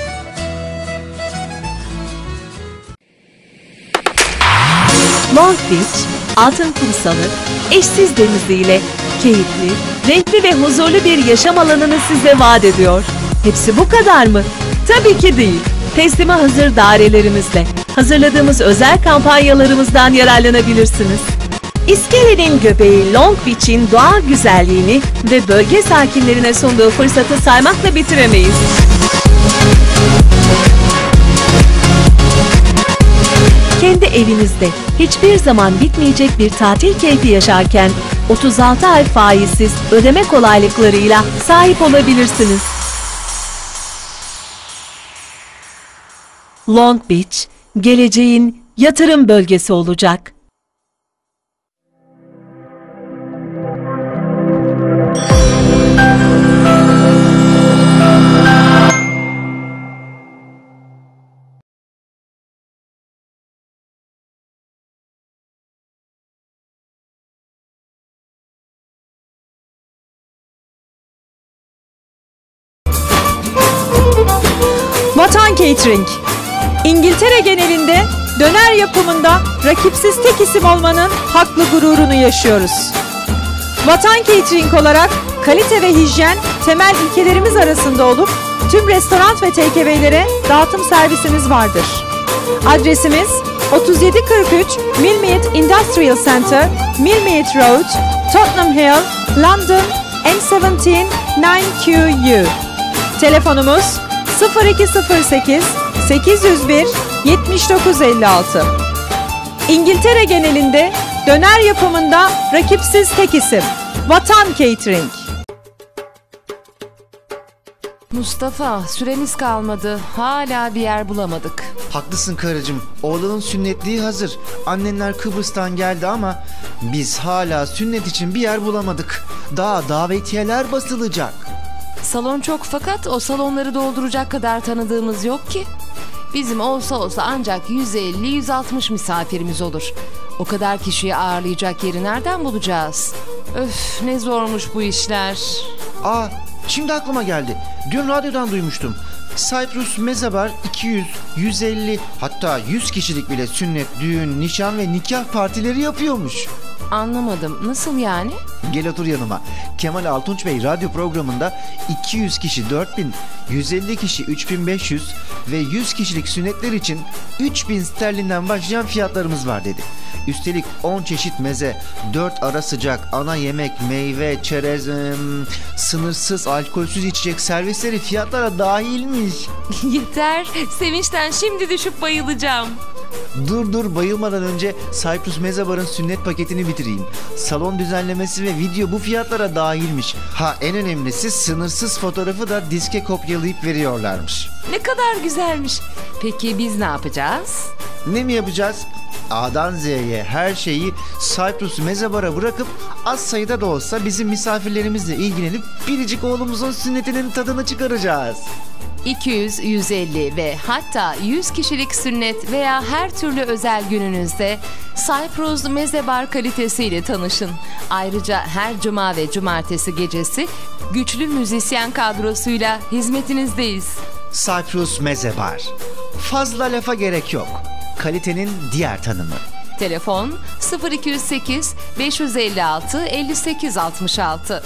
Long Beach, altın kumsalı, eşsiz deniziyle keyifli, renkli ve huzurlu bir yaşam alanını size vaat ediyor. Hepsi bu kadar mı? Tabii ki değil. Teslime hazır dairelerimizle hazırladığımız özel kampanyalarımızdan yararlanabilirsiniz. İskelenin göbeği Long Beach'in doğal güzelliğini ve bölge sakinlerine sunduğu fırsatı saymakla bitiremeyiz. Kendi evinizde hiçbir zaman bitmeyecek bir tatil keyfi yaşarken 36 ay faizsiz ödeme kolaylıklarıyla sahip olabilirsiniz. Long Beach, geleceğin yatırım bölgesi olacak. Vatan Catering. İngiltere genelinde döner yapımında rakipsiz tek isim olmanın haklı gururunu yaşıyoruz. Vatan Catering olarak kalite ve hijyen temel ilkelerimiz arasında olup tüm restoran ve TKV'lere dağıtım servisimiz vardır. Adresimiz 3743 Millmead Industrial Center, Millmead Road, Tottenham Hill, London, N17 9QU. Telefonumuz 0208 801 7956. İngiltere genelinde döner yapımında rakipsiz tek isim Vatan Catering. Mustafa, süremiz kalmadı. Hala bir yer bulamadık. Haklısın karıcığım. Oğlanın sünnetliği hazır. Annenler Kıbrıs'tan geldi ama biz hala sünnet için bir yer bulamadık. Daha davetiyeler basılacak. Salon çok fakat o salonları dolduracak kadar tanıdığımız yok ki. Bizim olsa ancak 150-160 misafirimiz olur. O kadar kişiyi ağırlayacak yeri nereden bulacağız? Öf, ne zormuş bu işler. Aa, şimdi aklıma geldi. Dün radyodan duymuştum. Cyprus Mezabar 200, 150 hatta 100 kişilik bile sünnet, düğün, nişan ve nikah partileri yapıyormuş. Anlamadım. Nasıl yani? Gel otur yanıma. Kemal Altunç Bey radyo programında 200 kişi 4000, 150 kişi 3500 ve 100 kişilik sünnetler için 3000 sterlinden başlayan fiyatlarımız var dedi. Üstelik 10 çeşit meze, 4 ara sıcak, ana yemek, meyve, çerez, sınırsız alkolsüz içecek servisleri fiyatlara dahilmiş. Yeter. Sevinçten şimdi düşüp bayılacağım. Dur bayılmadan önce Cyprus Mezabar'ın sünnet paketini bitireyim. Salon düzenlemesi ve video bu fiyatlara dahilmiş. Ha, en önemlisi sınırsız fotoğrafı da diske kopyalayıp veriyorlarmış. Ne kadar güzelmiş. Peki biz ne yapacağız? Ne mi yapacağız? A'dan Z'ye her şeyi Cyprus Mezabar'a bırakıp az sayıda da olsa bizim misafirlerimizle ilgilenip biricik oğlumuzun sünnetinin tadını çıkaracağız. 200, 150 ve hatta 100 kişilik sünnet veya her türlü özel gününüzde Cyprus Mezabar kalitesiyle tanışın. Ayrıca her cuma ve cumartesi gecesi güçlü müzisyen kadrosuyla hizmetinizdeyiz. Cyprus Mezabar. Fazla lafa gerek yok. Kalitenin diğer tanımı. Telefon 0208 556 58 66.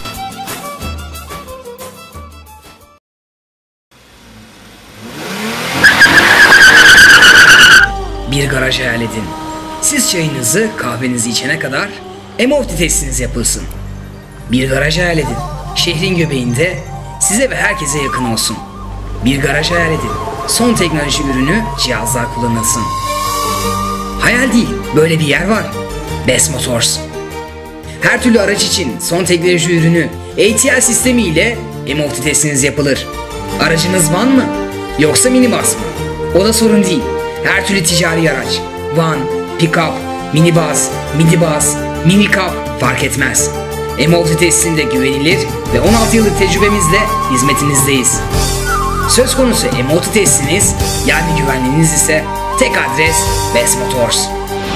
Bir garaj hayal edin. Siz çayınızı, kahvenizi içene kadar MOFT testiniz yapılsın. Bir garaj hayal edin. Şehrin göbeğinde size ve herkese yakın olsun. Bir garaj hayal edin. Son teknoloji ürünü, cihazlar kullanılsın. Hayal değil, böyle bir yer var. Best Motors. Her türlü araç için son teknoloji ürünü ATL sistemi ile MOFT testiniz yapılır. Aracınız van mı? Yoksa minibus mı? O da sorun değil. Her türlü ticari araç, van, pick-up, minibus, midibus, minicab fark etmez. MOFT testinde güvenilir ve 16 yıllık tecrübemizle hizmetinizdeyiz. Söz konusu MOFT testiniz yani güvenliğiniz ise tek adres Best Motors.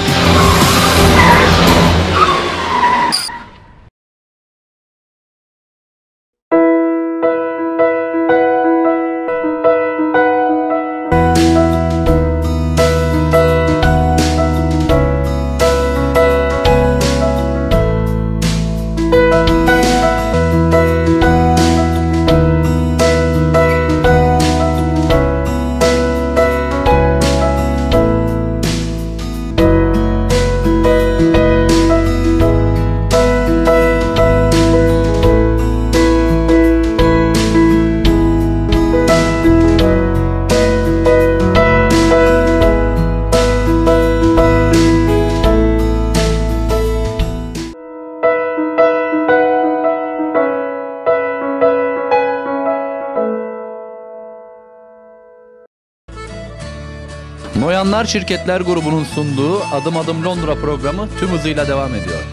Noyanlar Şirketler Grubu'nun sunduğu Adım Adım Londra programı tüm hızıyla devam ediyor.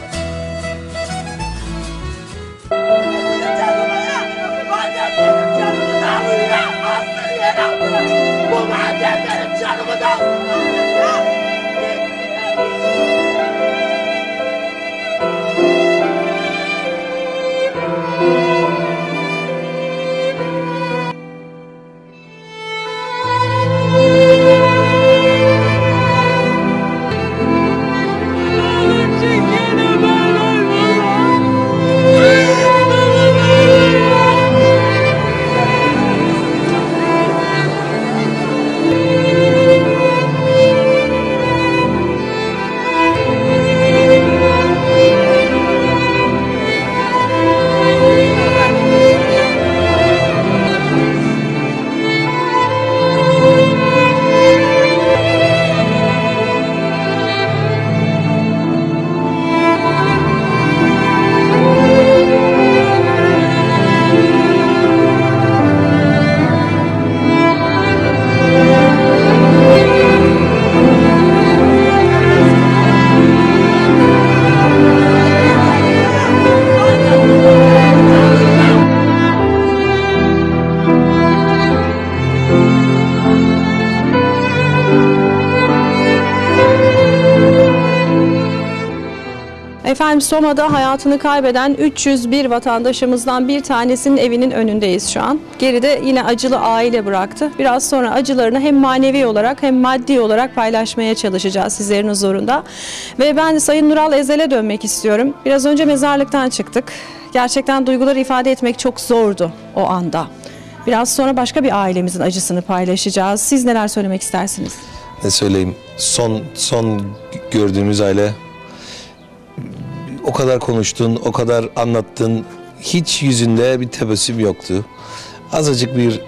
Bu madem benim canımı da Efendim Soma'da hayatını kaybeden 301 vatandaşımızdan bir tanesinin evinin önündeyiz şu an. Geride yine acılı aile bıraktı. Biraz sonra acılarını hem manevi olarak hem maddi olarak paylaşmaya çalışacağız sizlerin huzurunda. Ve ben Sayın Nural Ezel'e dönmek istiyorum. Biraz önce mezarlıktan çıktık. Gerçekten duyguları ifade etmek çok zordu o anda. Biraz sonra başka bir ailemizin acısını paylaşacağız. Siz neler söylemek istersiniz? Ne söyleyeyim? Son gördüğümüz aile, o kadar konuştun, o kadar anlattın, hiç yüzünde bir tebessüm yoktu. Azıcık bir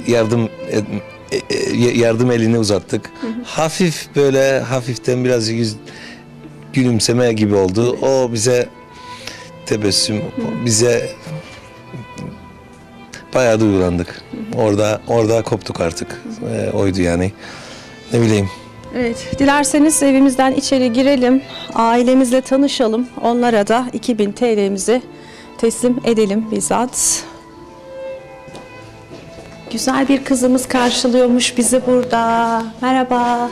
yardım elini uzattık. Hafif böyle hafiften biraz gülümseme gibi oldu. O bize tebessüm, bize bayağı duygulandık. Orada koptuk artık. Oydu yani. Ne bileyim. Evet, dilerseniz evimizden içeri girelim, ailemizle tanışalım. Onlara da 2000 TL'mizi teslim edelim bizzat. Güzel bir kızımız karşılıyormuş bizi burada. Merhaba.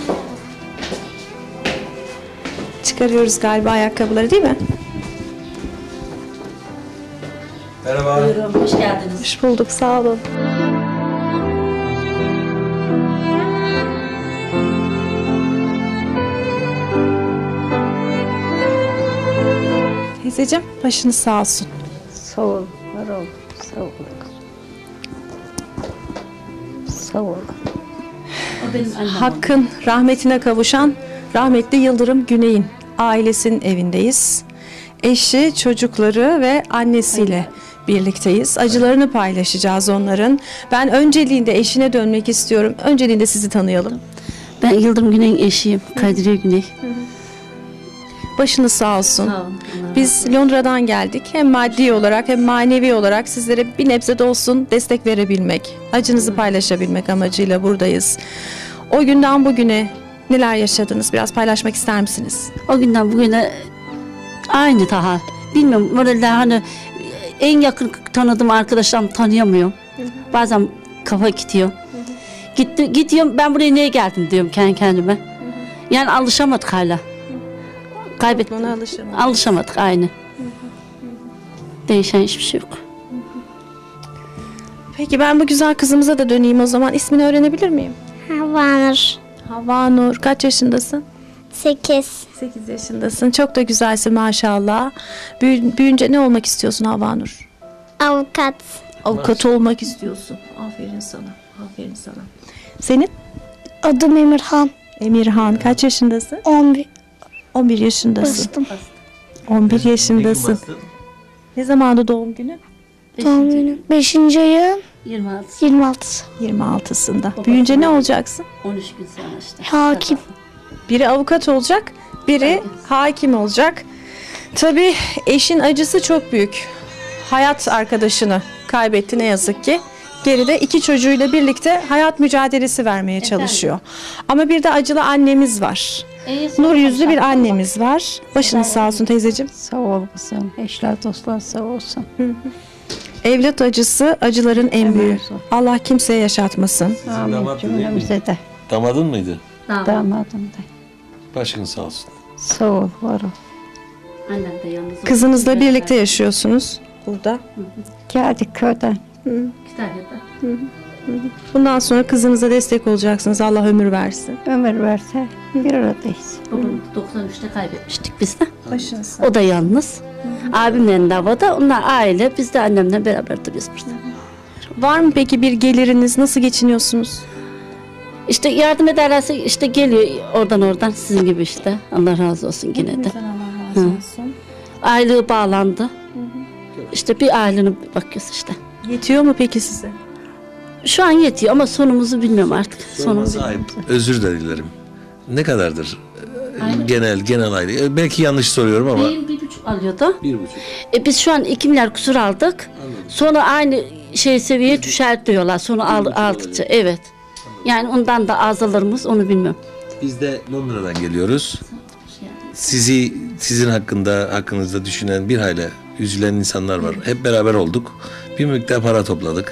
Çıkarıyoruz galiba ayakkabıları, değil mi? Merhaba. Buyurun, hoş geldiniz. Hoş bulduk, sağ olun. Teyzeciğim, başınız sağ olsun. Sağ ol, var ol, sağ ol. Sağ ol. O benim annem. Hakkın rahmetine kavuşan rahmetli Yıldırım Güney'in ailesinin evindeyiz. Eşi, çocukları ve annesiyle birlikteyiz. Acılarını paylaşacağız onların. Ben önceliğinde eşine dönmek istiyorum. Önceliğinde sizi tanıyalım. Ben Yıldırım Güney'in eşiyim, Kadriye Güney. Başınız sağ olsun. Sağ olun. Biz Londra'dan geldik. Hem maddi olarak hem manevi olarak sizlere bir nebze de olsun destek verebilmek, acınızı paylaşabilmek amacıyla buradayız. O günden bugüne neler yaşadınız? Biraz paylaşmak ister misiniz? O günden bugüne aynı daha. Bilmiyorum, böyle hani en yakın tanıdığım arkadaşlarım tanıyamıyorum. Bazen kafa gidiyor. Gidiyorum, ben buraya niye geldim diyorum kendi kendime. Yani alışamadık hala. Alışamadık aynı. Değişen hiçbir şey yok. Peki ben bu güzel kızımıza da döneyim o zaman. İsmini öğrenebilir miyim? Havanur. Havanur. Kaç yaşındasın? 8. 8 yaşındasın. Çok da güzelsin maşallah. Büyüyünce ne olmak istiyorsun Havanur? Avukat. Avukat olmak istiyorsun. Aferin sana. Aferin sana. Senin? Adım Emirhan. Emirhan. Kaç yaşındasın? 11. 11 yaşındasın. Bastım. 11 yaşındasın. Ne zamandı doğum günü? Doğum günü 5. ayın 26. 26'sında. Büyüyünce ne olacaksın? 13 gün sonra işte. Hakim. Biri avukat olacak, biri hakim olacak. Tabii eşin acısı çok büyük. Hayat arkadaşını kaybetti ne yazık ki. Geride 2 çocuğuyla birlikte hayat mücadelesi vermeye çalışıyor. Ama bir de acılı annemiz var. Nur yüzlü bir annemiz var. Başınız sağ olsun teyzeciğim. Sağ ol kızım. Eşler dostlar sağ olsun. Evlat acısı acıların en büyüğü. Allah kimseye yaşatmasın. Amin cümlemize de. Damadın mıydı? Damadım da. Başınız sağ olsun. Sağ ol, var ol. Annem de yalnız. Kızınızla birlikte yaşıyorsunuz burada. Geldik köyden. Kütahya'da. Bundan sonra kızınıza destek olacaksınız. Allah ömür versin. Ömür verse bir aradayız. Babamı 93'te kaybetmiştik biz de. Başınız. O da yalnız. Abimle de havada. Onlar aile. Biz de annemle beraber duruyoruz burada. Var mı peki bir geliriniz? Nasıl geçiniyorsunuz? İşte yardım ederlerse işte geliyor oradan sizin gibi işte. Allah razı olsun yine de. Allah razı olsun. Aylığı bağlandı. İşte bir aylığına bakıyoruz işte. Yetiyor mu peki size? Şu an yetiyor ama sonumuzu bilmiyorum artık. Sonumuzu Sahip. Özür de dilerim. Ne kadardır? Genel aile. Belki yanlış soruyorum ama. Benim 1,5 alıyordu. 1,5. Biz şu an 2 milyar kusur aldık. Sonra aynı seviyeye düşer diyorlar. Sonra aldıkça. Evet. Yani ondan da azalırımız onu bilmiyorum. Biz de Londra'dan geliyoruz. Sizin hakkınızda düşünen bir hayli üzülen insanlar var. Hep beraber olduk. Bir miktar para topladık.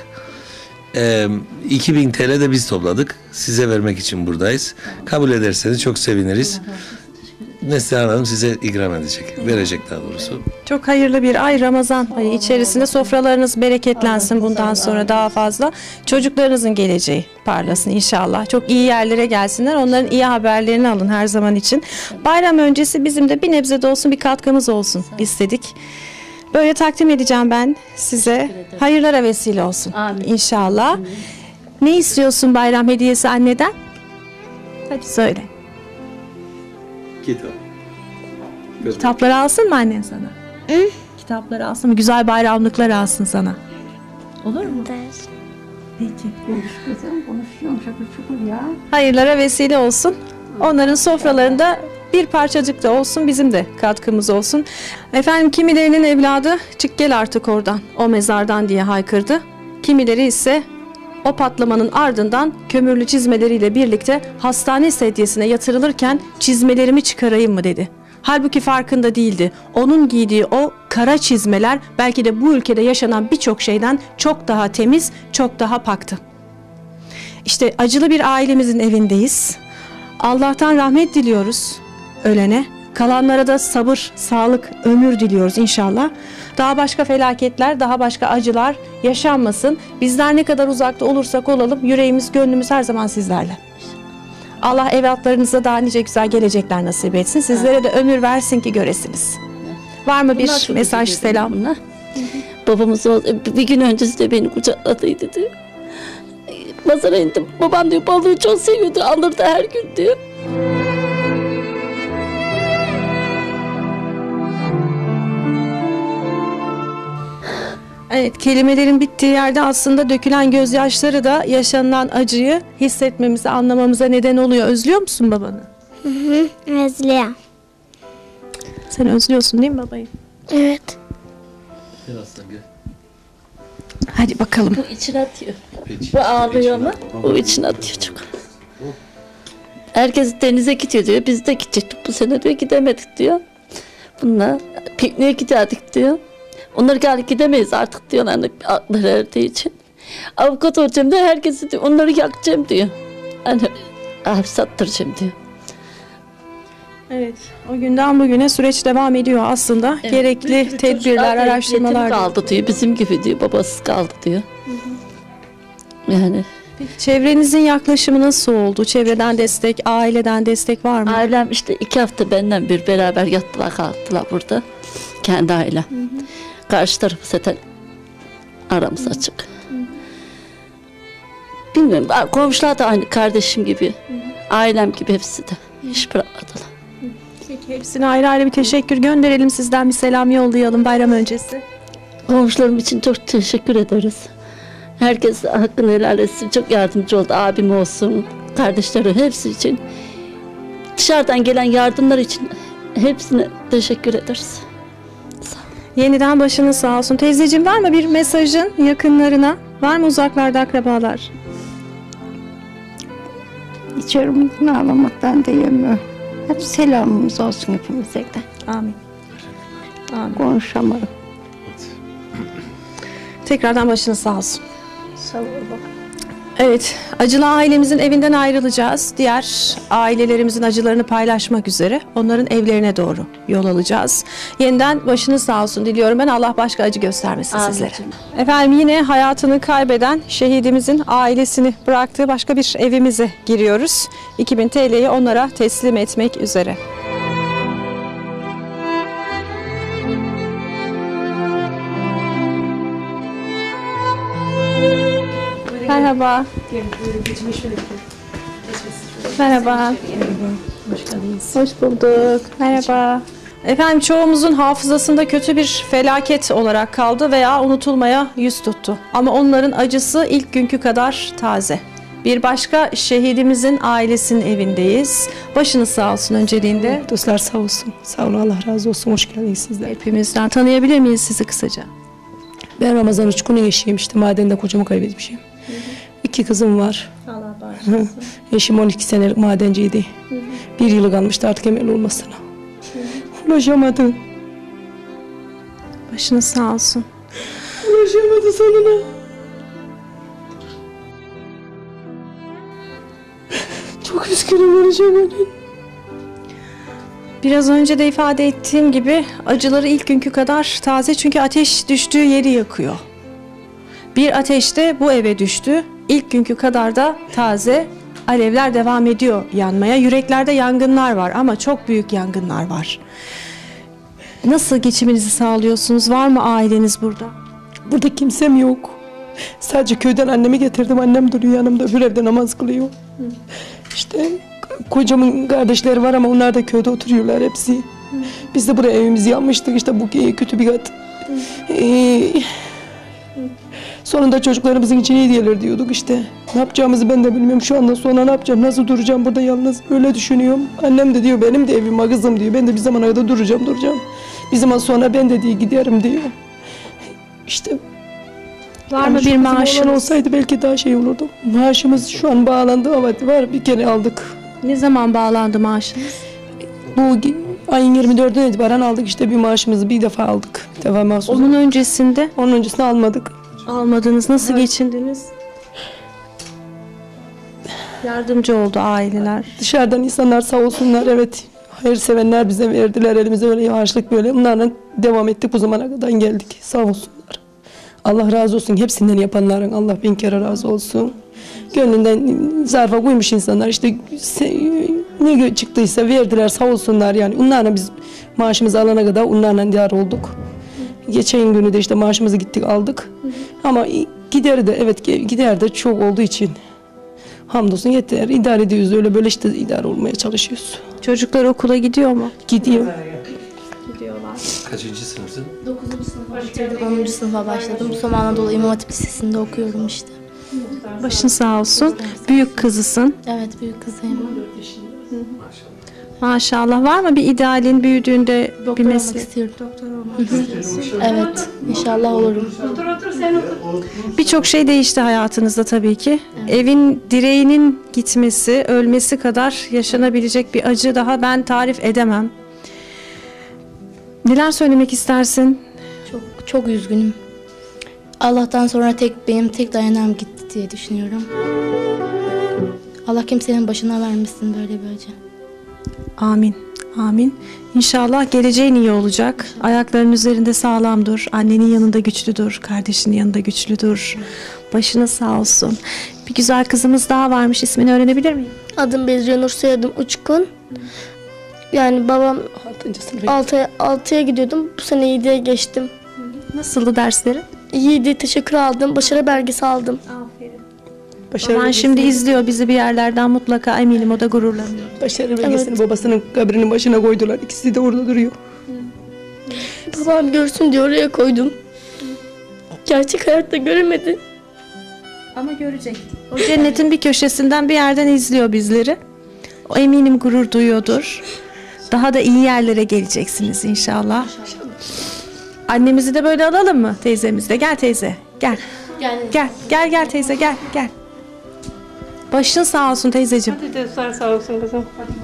2000 TL de biz topladık. Size vermek için buradayız. Kabul ederseniz çok seviniriz. Neslihan Hanım size ikram edecek, verecek daha doğrusu. Çok hayırlı bir ay, Ramazan ayı içerisinde sofralarınız bereketlensin bundan sonra daha fazla. Çocuklarınızın geleceği parlasın inşallah. Çok iyi yerlere gelsinler. Onların iyi haberlerini alın her zaman için. Bayram öncesi bizim de bir nebze de olsun bir katkımız olsun istedik. Böyle takdim edeceğim ben size. Hayırlara vesile olsun inşallah. Ne istiyorsun bayram hediyesi anneden? Hadi söyle. Kitap. Kitapları alsın mı annen sana? Kitapları alsın mı? Güzel bayramlıklar alsın sana. Olur mu? Peki. Hayırlara vesile olsun. Onların sofralarında bir parçacık da olsun, bizim de katkımız olsun. Efendim kimilerinin evladı çık gel artık oradan, o mezardan diye haykırdı. Kimileri ise o patlamanın ardından kömürlü çizmeleriyle birlikte hastane sedyesine yatırılırken çizmelerimi çıkarayım mı dedi. Halbuki farkında değildi. Onun giydiği o kara çizmeler belki de bu ülkede yaşanan birçok şeyden çok daha temiz, çok daha paktı. İşte acılı bir ailemizin evindeyiz. Allah'tan rahmet diliyoruz ölene. Kalanlara da sabır, sağlık, ömür diliyoruz inşallah. Daha başka felaketler, daha başka acılar yaşanmasın. Bizler ne kadar uzakta olursak olalım yüreğimiz, gönlümüz her zaman sizlerle. Allah evlatlarınıza daha nice güzel gelecekler nasip etsin. Sizlere de ömür versin ki göresiniz. Var mı bir mesaj, selam? Babamız bir gün öncesi de beni kucakladıydı diyor. Pazara indim. Babam diyor balığı çok seviyordu. Alırdı her gün diyor. Evet, kelimelerin bittiği yerde aslında dökülen gözyaşları da yaşanılan acıyı hissetmemize, anlamamıza neden oluyor. Özlüyor musun babanı? Özlüyorum. Sen özlüyorsun değil mi babayı? Evet. Hadi bakalım. Bu içine atıyor. Bu ağlıyor ama o içine atıyor çok. Herkes denize gidiyor diyor. Biz de gidecektik bu sene diyor. Gidemedik diyor. Bunlar pikniğe giderdik diyor. Onlar gelip gidemeyiz artık diyorlar hani akları erdiği için. Avukat olacağım diyor. Herkesi diyor. Onları yakacağım diyor. Hani hapse attıracağım diyor. Evet, o günden bugüne süreç devam ediyor aslında. Evet, gerekli tedbirler, araştırmalar kaldı diyor. Bizim gibi diyor. Babası kaldı diyor. Yani. Peki, çevrenizin yaklaşımı nasıl oldu? Çevreden destek, aileden destek var mı? Ailem işte 2 hafta benden bir beraber yattılar kalktılar burada. Kendi ailem. Karşı tarafı zaten aramız açık. Bilmiyorum. Komşular da aynı kardeşim gibi. Ailem gibi hepsi de. Hiç bırakmadılar. Peki hepsine ayrı ayrı bir teşekkür gönderelim. Sizden bir selam yollayalım bayram öncesi. Komşularım için çok teşekkür ederiz. Herkes hakkını helal etsin. Çok yardımcı oldu. Abim olsun, kardeşlerim hepsi için. Dışarıdan gelen yardımlar için hepsine teşekkür ederiz. Yeniden başınız sağ olsun. Teyzeciğim var mı bir mesajın yakınlarına? Var mı uzaklarda akrabalar? İçerim ağlamaktan diyemiyorum. Hep selamımız olsun hepimize de. Amin. Amin. Konuşamadım. Tekrardan başınız sağ olsun. Sağ ol baba. Evet, acılı ailemizin evinden ayrılacağız. Diğer ailelerimizin acılarını paylaşmak üzere onların evlerine doğru yol alacağız. Yeniden başınız sağ olsun diliyorum ben. Allah başka acı göstermesin sizlere. Efendim yine hayatını kaybeden şehidimizin ailesini bıraktığı başka bir evimize giriyoruz. 2000 TL'yi onlara teslim etmek üzere. Merhaba. Merhaba. Hoş geldiniz. Hoş bulduk. Merhaba. Efendim çoğumuzun hafızasında kötü bir felaket olarak kaldı veya unutulmaya yüz tuttu. Ama onların acısı ilk günkü kadar taze. Bir başka şehidimizin ailesinin evindeyiz. Başınız sağ olsun önceliğinde. Dostlar sağ olsun. Sağ olun, Allah razı olsun. Hoş geldiniz sizler. Hepimizden tanıyabilir miyiz sizi kısaca? Ben Ramazan Uçkun'un eşiyim, işte madende kocamı kaybetmişim. 2 kızım var. Allah bağışlasın. Eşim 12 senelik madenciydi. 1 yılı kalmıştı artık emekli olmasına. Ulaşamadı. Başınız sağ olsun. Ulaşamadı sonuna. Çok üzgünüm, ulaşamadım. Biraz önce de ifade ettiğim gibi acıları ilk günkü kadar taze, çünkü ateş düştüğü yeri yakıyor. Bir ateş de bu eve düştü. İlk günkü kadar da taze, alevler devam ediyor yanmaya. Yüreklerde yangınlar var ama çok büyük yangınlar var. Nasıl geçiminizi sağlıyorsunuz? Var mı aileniz burada? Burada kimsem yok. Sadece köyden annemi getirdim. Annem duruyor yanımda. Öbür evde namaz kılıyor. İşte kocamın kardeşleri var ama onlar da köyde oturuyorlar hepsi. Biz de buraya evimizi yapmıştık. İşte bu kötü bir kat. Sonunda çocuklarımızın için iyi gelir diyorduk işte. Ne yapacağımızı ben de bilmiyorum. Şu anda sonra ne yapacağım? Nasıl duracağım burada yalnız? Öyle düşünüyorum. Annem de diyor benim de evim var kızım diyor. Ben de bir zamana kadar duracağım. Bir zaman sonra ben de diye giderim diyor. İşte var mı bir maaşınız? Olsaydı belki daha şey olurdu. Maaşımız şu an bağlandı ama var, bir kere aldık. Ne zaman bağlandı maaşınız? Bu ayın 24'ünden itibaren aldık işte bir maaşımızı bir defa aldık. Bir defa mahsus. Onun öncesinde? Onun öncesinde almadık. Almadınız. Nasıl geçindiniz? Yardımcı oldu aileler. Dışarıdan insanlar sağ olsunlar, evet. Hayırsevenler bize verdiler, elimize öyle harçlık böyle. Bunlarla devam ettik, bu zamana kadar geldik. Sağ olsunlar. Allah razı olsun hepsinden yapanların. Allah bin kere razı olsun. Gönlünden zarfa koymuş insanlar. İşte ne çıktıysa verdiler, sağ olsunlar yani. Onlarla biz maaşımızı alana kadar onlarla diyar olduk. Geçen günü de işte maaşımızı gittik aldık. Ama gider de evet gider de çok olduğu için hamdolsun yeter. İdare ediyoruz, öyle böyle işte idare olmaya çalışıyoruz. Çocuklar okula gidiyor mu? Gidiyor. Gidiyorlar. Kaçıncı sınıfsın? 9. sınıfa bitirdim, 10. sınıfa başladım. Soma Anadolu İmam Hatip Lisesi'nde okuyorum işte. Başın sağ olsun. Büyük kızısın. Evet, büyük kızıyım. Maşallah. Var mı bir idealin büyüdüğünde bir meslek? İstiyorum. Doktor olmak istiyorum. Evet, inşallah olurum. Birçok şey değişti hayatınızda tabii ki. Evin direğinin gitmesi, ölmesi kadar yaşanabilecek bir acı daha ben tarif edemem. Neler söylemek istersin? Çok üzgünüm. Allah'tan sonra benim tek dayanağım gitti diye düşünüyorum. Allah kimsenin başına vermesin böyle bir acı. Amin. Amin. İnşallah geleceğin iyi olacak. Ayaklarının üzerinde sağlam dur. Annenin yanında güçlü dur. Kardeşinin yanında güçlü dur. Başına sağ olsun. Bir güzel kızımız daha varmış. İsmini öğrenebilir miyim? Adım Bedriye Nur, soyadım Uçkun. Yani babam 6'ya gidiyordum. Bu sene 7'ye geçtim. Nasıldı dersleri? İyiydi. Teşekkür aldım. Başarı belgesi aldım. Baban şimdi izliyor bizi bir yerlerden, mutlaka eminim o da gururlanıyor. Başarı belgesini babasının kabrinin başına koydular. İkisi de orada duruyor. Babam görsün diye oraya koydum. Gerçek hayatta göremedi. Ama görecek. O cennetin bir köşesinden bir yerden izliyor bizleri. O eminim gurur duyuyordur. Daha da iyi yerlere geleceksiniz inşallah. Annemizi de böyle alalım mı, teyzemizi de? Gel teyze, gel. Gel teyze, gel. Başın sağ olsun teyzeciğim. Hadi sağ olsun kızım.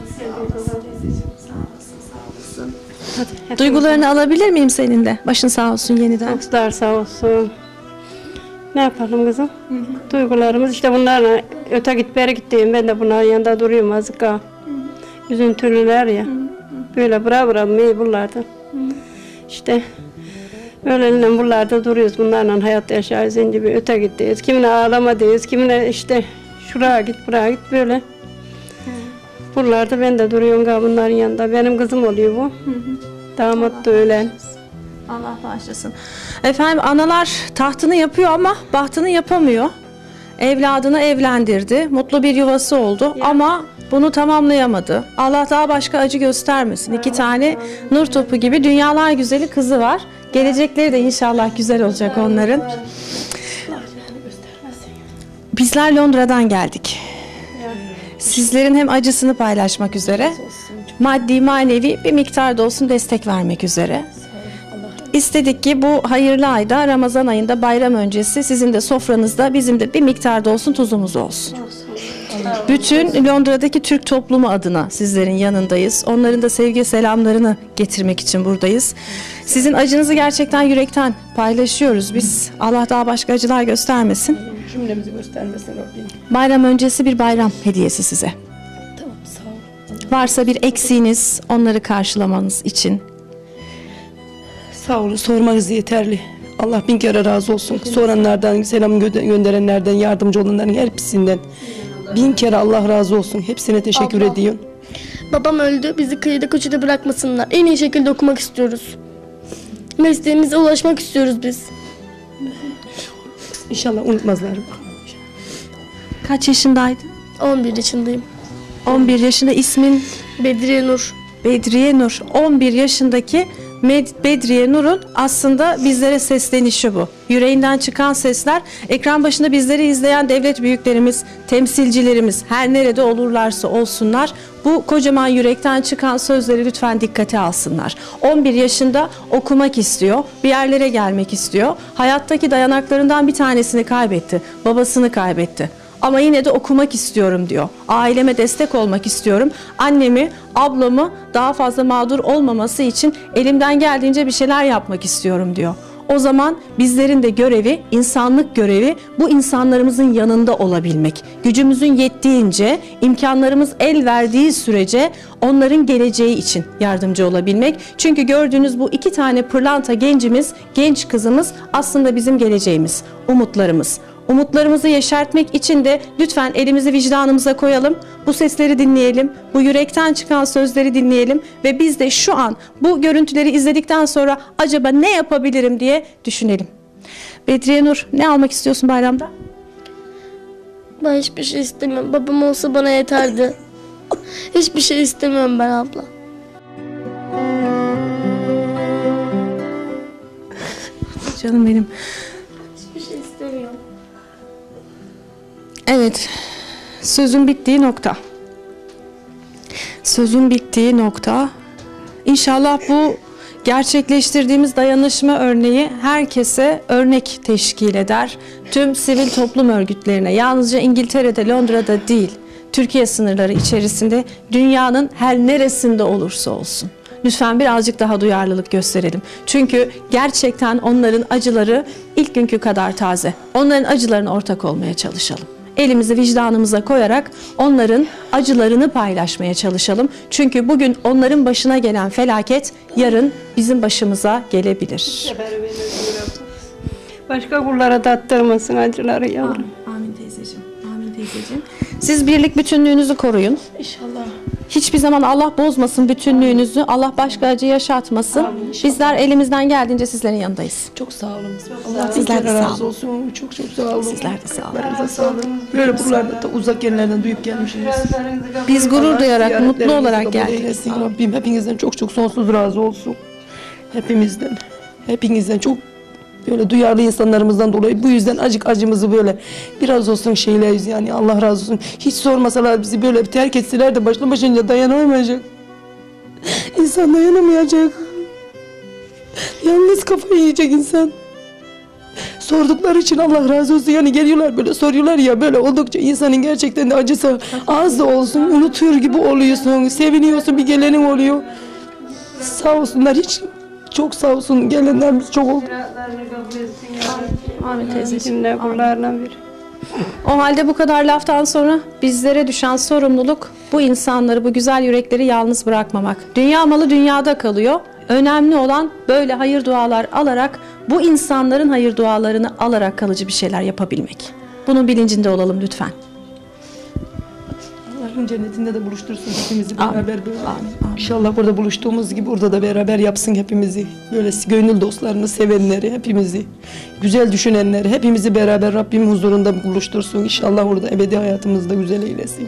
Duygularını alabilir miyim senin de? Başın sağ olsun yeniden. Dostlar sağ olsun. Ne yapalım kızım? Duygularımız işte bunlarla öte git beri gittiğim, ben de bunların yanında duruyorum azıcık ha. Üzüntülüler ya. Böyle bırak iyi buralarda. İşte öyle buralarda duruyoruz. Bunlarla hayatta yaşarız gibi öte gittiyiz. Kimine ağlama diyoruz, kimine işte şuraya git buraya git böyle. Buralarda ben de duruyorum bunların yanında. Benim kızım oluyor bu. Damat da öyle. Allah bağışlasın. Efendim, analar tahtını yapıyor ama bahtını yapamıyor. Evladını evlendirdi. Mutlu bir yuvası oldu ama bunu tamamlayamadı. Allah daha başka acı göstermesin. 2 tane nur topu gibi dünyalar güzeli kızı var. Gelecekleri de inşallah güzel olacak onların. Bizler Londra'dan geldik. Sizlerin hem acısını paylaşmak üzere, maddi manevi bir miktar da olsun destek vermek üzere. İstedik ki bu hayırlı ayda, Ramazan ayında, bayram öncesi sizin de sofranızda bizim de bir miktar da olsun tuzumuz olsun. Bütün Londra'daki Türk toplumu adına sizlerin yanındayız. Onların da sevgi selamlarını getirmek için buradayız. Sizin acınızı gerçekten yürekten paylaşıyoruz biz. Allah daha başka acılar göstermesin. Cümlemizi göstermesin Rabbim. Bayram öncesi bir bayram hediyesi size. Tamam, sağ ol. varsa bir eksiğiniz onları karşılamanız için. Sağ olun, sormanız yeterli. Allah bin kere razı olsun. Soranlardan, selam gönderenlerden, yardımcı olanların hepsinden. Bin kere Allah razı olsun. Hepsine teşekkür ediyorum. Babam öldü. Bizi kıyıda köşede bırakmasınlar. En iyi şekilde okumak istiyoruz. Mesleğimize ulaşmak istiyoruz biz. İnşallah unutmazlar. Kaç yaşındaydın? 11 yaşındayım. 11 yaşında, ismin? Bedriye Nur. Bedriye Nur. 11 yaşındaki Bedriye Nur'un aslında bizlere seslenişi bu. Yüreğinden çıkan sesler, ekran başında bizleri izleyen devlet büyüklerimiz, temsilcilerimiz, her nerede olurlarsa olsunlar, bu kocaman yürekten çıkan sözleri lütfen dikkate alsınlar. 11 yaşında okumak istiyor, bir yerlere gelmek istiyor. Hayattaki dayanaklarından bir tanesini kaybetti, babasını kaybetti. Ama yine de okumak istiyorum diyor. Aileme destek olmak istiyorum. Annemi, ablamı daha fazla mağdur olmaması için elimden geldiğince bir şeyler yapmak istiyorum diyor. O zaman bizlerin de görevi, insanlık görevi bu insanlarımızın yanında olabilmek. Gücümüzün yettiğince, imkanlarımız el verdiği sürece onların geleceği için yardımcı olabilmek. Çünkü gördüğünüz bu 2 tane pırlanta gencimiz, genç kızımız aslında bizim geleceğimiz, umutlarımız. Umutlarımızı yeşertmek için de lütfen elimizi vicdanımıza koyalım, bu sesleri dinleyelim, bu yürekten çıkan sözleri dinleyelim ve biz de şu an bu görüntüleri izledikten sonra acaba ne yapabilirim diye düşünelim. Bedriye Nur, ne almak istiyorsun bayramda? Ben hiçbir şey istemiyorum. Babam olsa bana yeterdi. Hiçbir şey istemiyorum ben abla. Canım benim. Hiçbir şey istemiyorum. Evet, sözün bittiği nokta. Sözün bittiği nokta. İnşallah bu gerçekleştirdiğimiz dayanışma örneği herkese örnek teşkil eder. Tüm sivil toplum örgütlerine, yalnızca İngiltere'de, Londra'da değil, Türkiye sınırları içerisinde dünyanın her neresinde olursa olsun. Lütfen birazcık daha duyarlılık gösterelim. Çünkü gerçekten onların acıları ilk günkü kadar taze. Onların acılarına ortak olmaya çalışalım. Elimizi vicdanımıza koyarak onların acılarını paylaşmaya çalışalım. Çünkü bugün onların başına gelen felaket yarın bizim başımıza gelebilir. Başka kullara tattırmasın acıları yavrum. Amin teyzeciğim. Amin teyzeciğim. Siz birlik bütünlüğünüzü koruyun. İnşallah. Hiçbir zaman Allah bozmasın bütünlüğünüzü. Allah başka acı yaşatmasın. Bizler elimizden geldiğince sizlerin yanındayız. Çok sağ olun. Allah sizler de razı sağ olun. olsun. Çok çok sağ olun. Sizler de sağ olun. Ayaklarınıza sağlık. Böyle buralarda da uzak yerlerden duyup gelmişsiniz. Biz gurur duyarak, mutlu Ziyaretlerinizi olarak kabul geldik. eylesin Rabbim hepinizden çok çok sonsuz razı olsun. Hepimizden. Hepinizden çok böyle duyarlı insanlarımızdan dolayı bu yüzden acımızı böyle biraz olsun şeyleyiz yani Allah razı olsun. Hiç sormasalar bizi böyle terk etseler de başlı başınca dayanamayacak. İnsan dayanamayacak. Yalnız kafayı yiyecek insan. Sordukları için Allah razı olsun. Yani geliyorlar böyle soruyorlar ya böyle oldukça insanın gerçekten de acısı az da olsun unutuyor gibi oluyorsun. Seviniyorsun bir gelenin oluyor. Sağ olsunlar hiç çok sağ olsun gelenlerimiz çok oldu. Amin teyzeciğim. Ne kullarına bir. O halde bu kadar laftan sonra bizlere düşen sorumluluk bu insanları, bu güzel yürekleri yalnız bırakmamak. Dünya malı dünyada kalıyor. Önemli olan böyle hayır dualar alarak, bu insanların hayır dualarını alarak kalıcı bir şeyler yapabilmek. Bunun bilincinde olalım lütfen. Allah'ın cennetinde de buluştursun hepimizi beraber böyle. İnşallah burada buluştuğumuz gibi orada da beraber yapsın hepimizi. Böyle gönül dostlarını, sevenleri, hepimizi, güzel düşünenleri, hepimizi beraber Rabbim huzurunda buluştursun. İnşallah orada ebedi hayatımızda güzel eylesin.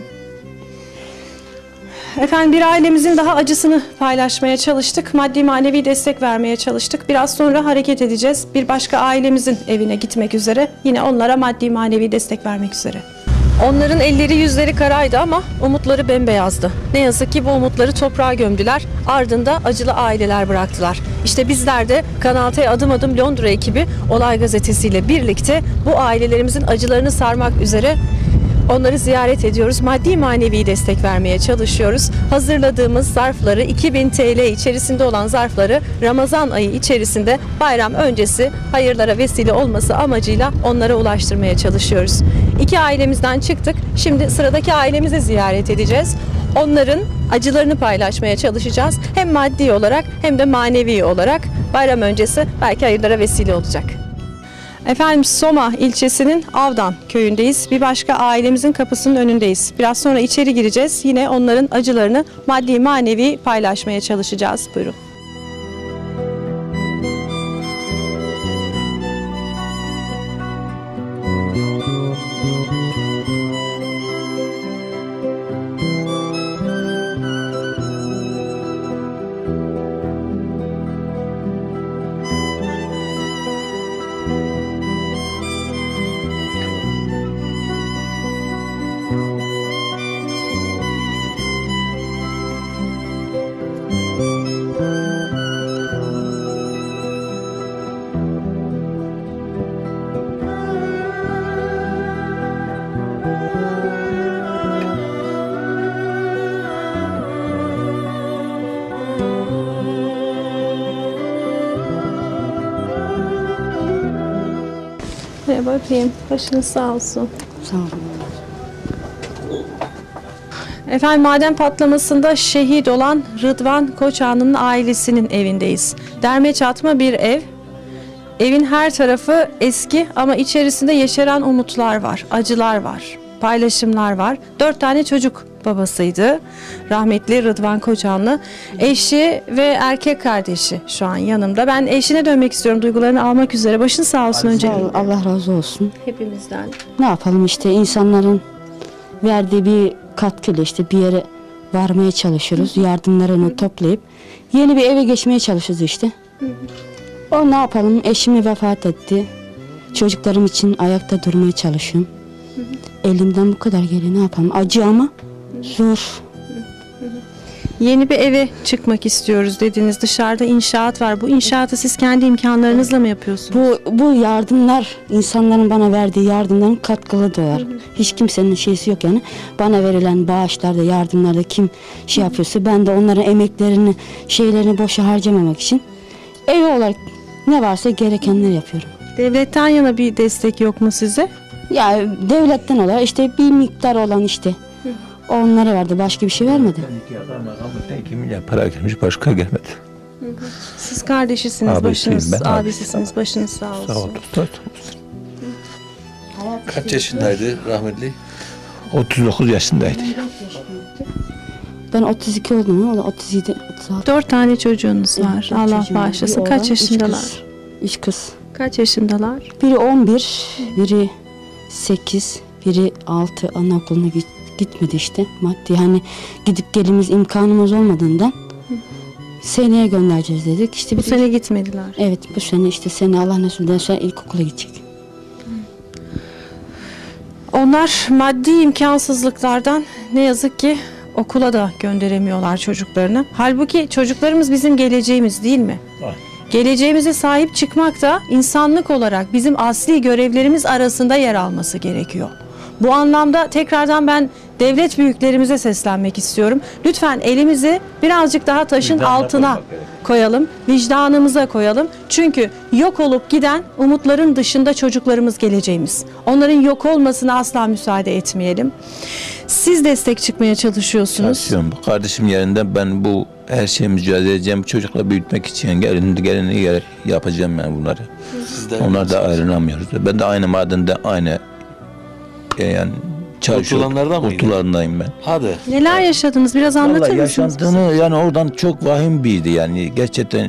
Efendim bir ailemizin daha acısını paylaşmaya çalıştık. Maddi manevi destek vermeye çalıştık. Biraz sonra hareket edeceğiz. Bir başka ailemizin evine gitmek üzere. Yine onlara maddi manevi destek vermek üzere. Onların elleri yüzleri karaydı ama umutları bembeyazdı. Ne yazık ki bu umutları toprağa gömdüler. Ardında acılı aileler bıraktılar. İşte bizler de Kanal T Adım Adım Londra ekibi Olay Gazetesi ile birlikte bu ailelerimizin acılarını sarmak üzere onları ziyaret ediyoruz. Maddi manevi destek vermeye çalışıyoruz. Hazırladığımız zarfları 2000 TL içerisinde olan zarfları Ramazan ayı içerisinde bayram öncesi hayırlara vesile olması amacıyla onlara ulaştırmaya çalışıyoruz. 2 ailemizden çıktık. Şimdi sıradaki ailemizi ziyaret edeceğiz. onların acılarını paylaşmaya çalışacağız. Hem maddi olarak hem de manevi olarak bayram öncesi belki hayırlara vesile olacak. Efendim Soma ilçesinin Avdan köyündeyiz. Bir başka ailemizin kapısının önündeyiz. Biraz sonra içeri gireceğiz. Yine onların acılarını maddi manevi paylaşmaya çalışacağız. Buyurun. Merhaba öpeyim. Başınız sağ olsun. Sağ olun. Efendim maden patlamasında şehit olan Rıdvan Koçan'ın ailesinin evindeyiz. Derme çatma bir ev. Evin her tarafı eski ama içerisinde yeşeren umutlar var, acılar var, paylaşımlar var. 4 tane çocuk babasıydı. Rahmetli Rıdvan Koçanlı. Eşi ve erkek kardeşi şu an yanımda. Ben eşine dönmek istiyorum, duygularını almak üzere. Başın sağ olsun önce. Allah razı olsun. Hepimizden. Ne yapalım işte, insanların verdiği bir katkıyla işte bir yere varmaya çalışıyoruz. Yardımlarını toplayıp yeni bir eve geçmeye çalışıyoruz işte. O ne yapalım, eşimi vefat etti. Çocuklarım için ayakta durmaya çalışıyorum. Elimden bu kadar geliyor, ne yapalım, acı ama zor. Yeni bir eve çıkmak istiyoruz dediniz. Dışarıda inşaat var. Bu inşaatı siz kendi imkanlarınızla mı yapıyorsunuz? Bu yardımlar, insanların bana verdiği yardımların katkılı dolar. Hiç kimsenin şeysi yok yani. Bana verilen bağışlarda, yardımlarda kim şey yapıyorsa ben de onların emeklerini, şeylerini boşa harcamamak için ev olarak ne varsa gerekenleri yapıyorum. Devletten yana bir destek yok mu size? Ya devletten olarak işte bir miktar olan işte. Onlara verdi, başka bir şey vermedi. 2 milyar para gelmiş, başka gelmedi. Siz kardeşisiniz, abisisiniz, başınız sağ olsun. Sağ olun. Kaç yaşındaydı rahmetli? 39 yaşındaydı. Ben 32 oldum, o da 37, 36. 4 tane çocuğunuz var. Allah bağışlasın. Kaç yaşındalar? 3 kız. Kaç yaşındalar? Biri 11, biri 8, biri 6, anaokuluna gitmedi işte. Maddi hani gidip gelimiz imkanımız olmadığından seneye göndereceğiz dedik. İşte bu sene gitmediler. Evet, bu sene işte sene Allah nasip ederse ilkokula gidecek. Onlar maddi imkansızlıklardan ne yazık ki okula da gönderemiyorlar çocuklarını. Halbuki çocuklarımız bizim geleceğimiz değil mi? Geleceğimize sahip çıkmak da insanlık olarak bizim asli görevlerimiz arasında yer alması gerekiyor. Bu anlamda tekrardan ben devlet büyüklerimize seslenmek istiyorum. Lütfen elimizi birazcık daha taşın altına koyalım, vicdanımıza koyalım. Çünkü yok olup giden umutların dışında çocuklarımız geleceğimiz. Onların yok olmasına asla müsaade etmeyelim. Siz destek çıkmaya çalışıyorsunuz. Kardeşim yerinde ben bu her şeyi mücadele edeceğim. Çocukla büyütmek için geleni yapacağım yani bunları. Onlar da ayrılamıyoruz. Ben de aynı madende aynı yani kurtulanlardayım ben. Hadi. Neler yaşadınız? Biraz anlatır mısınız? Yaşandığını yani oradan çok vahim biriydi yani gerçekten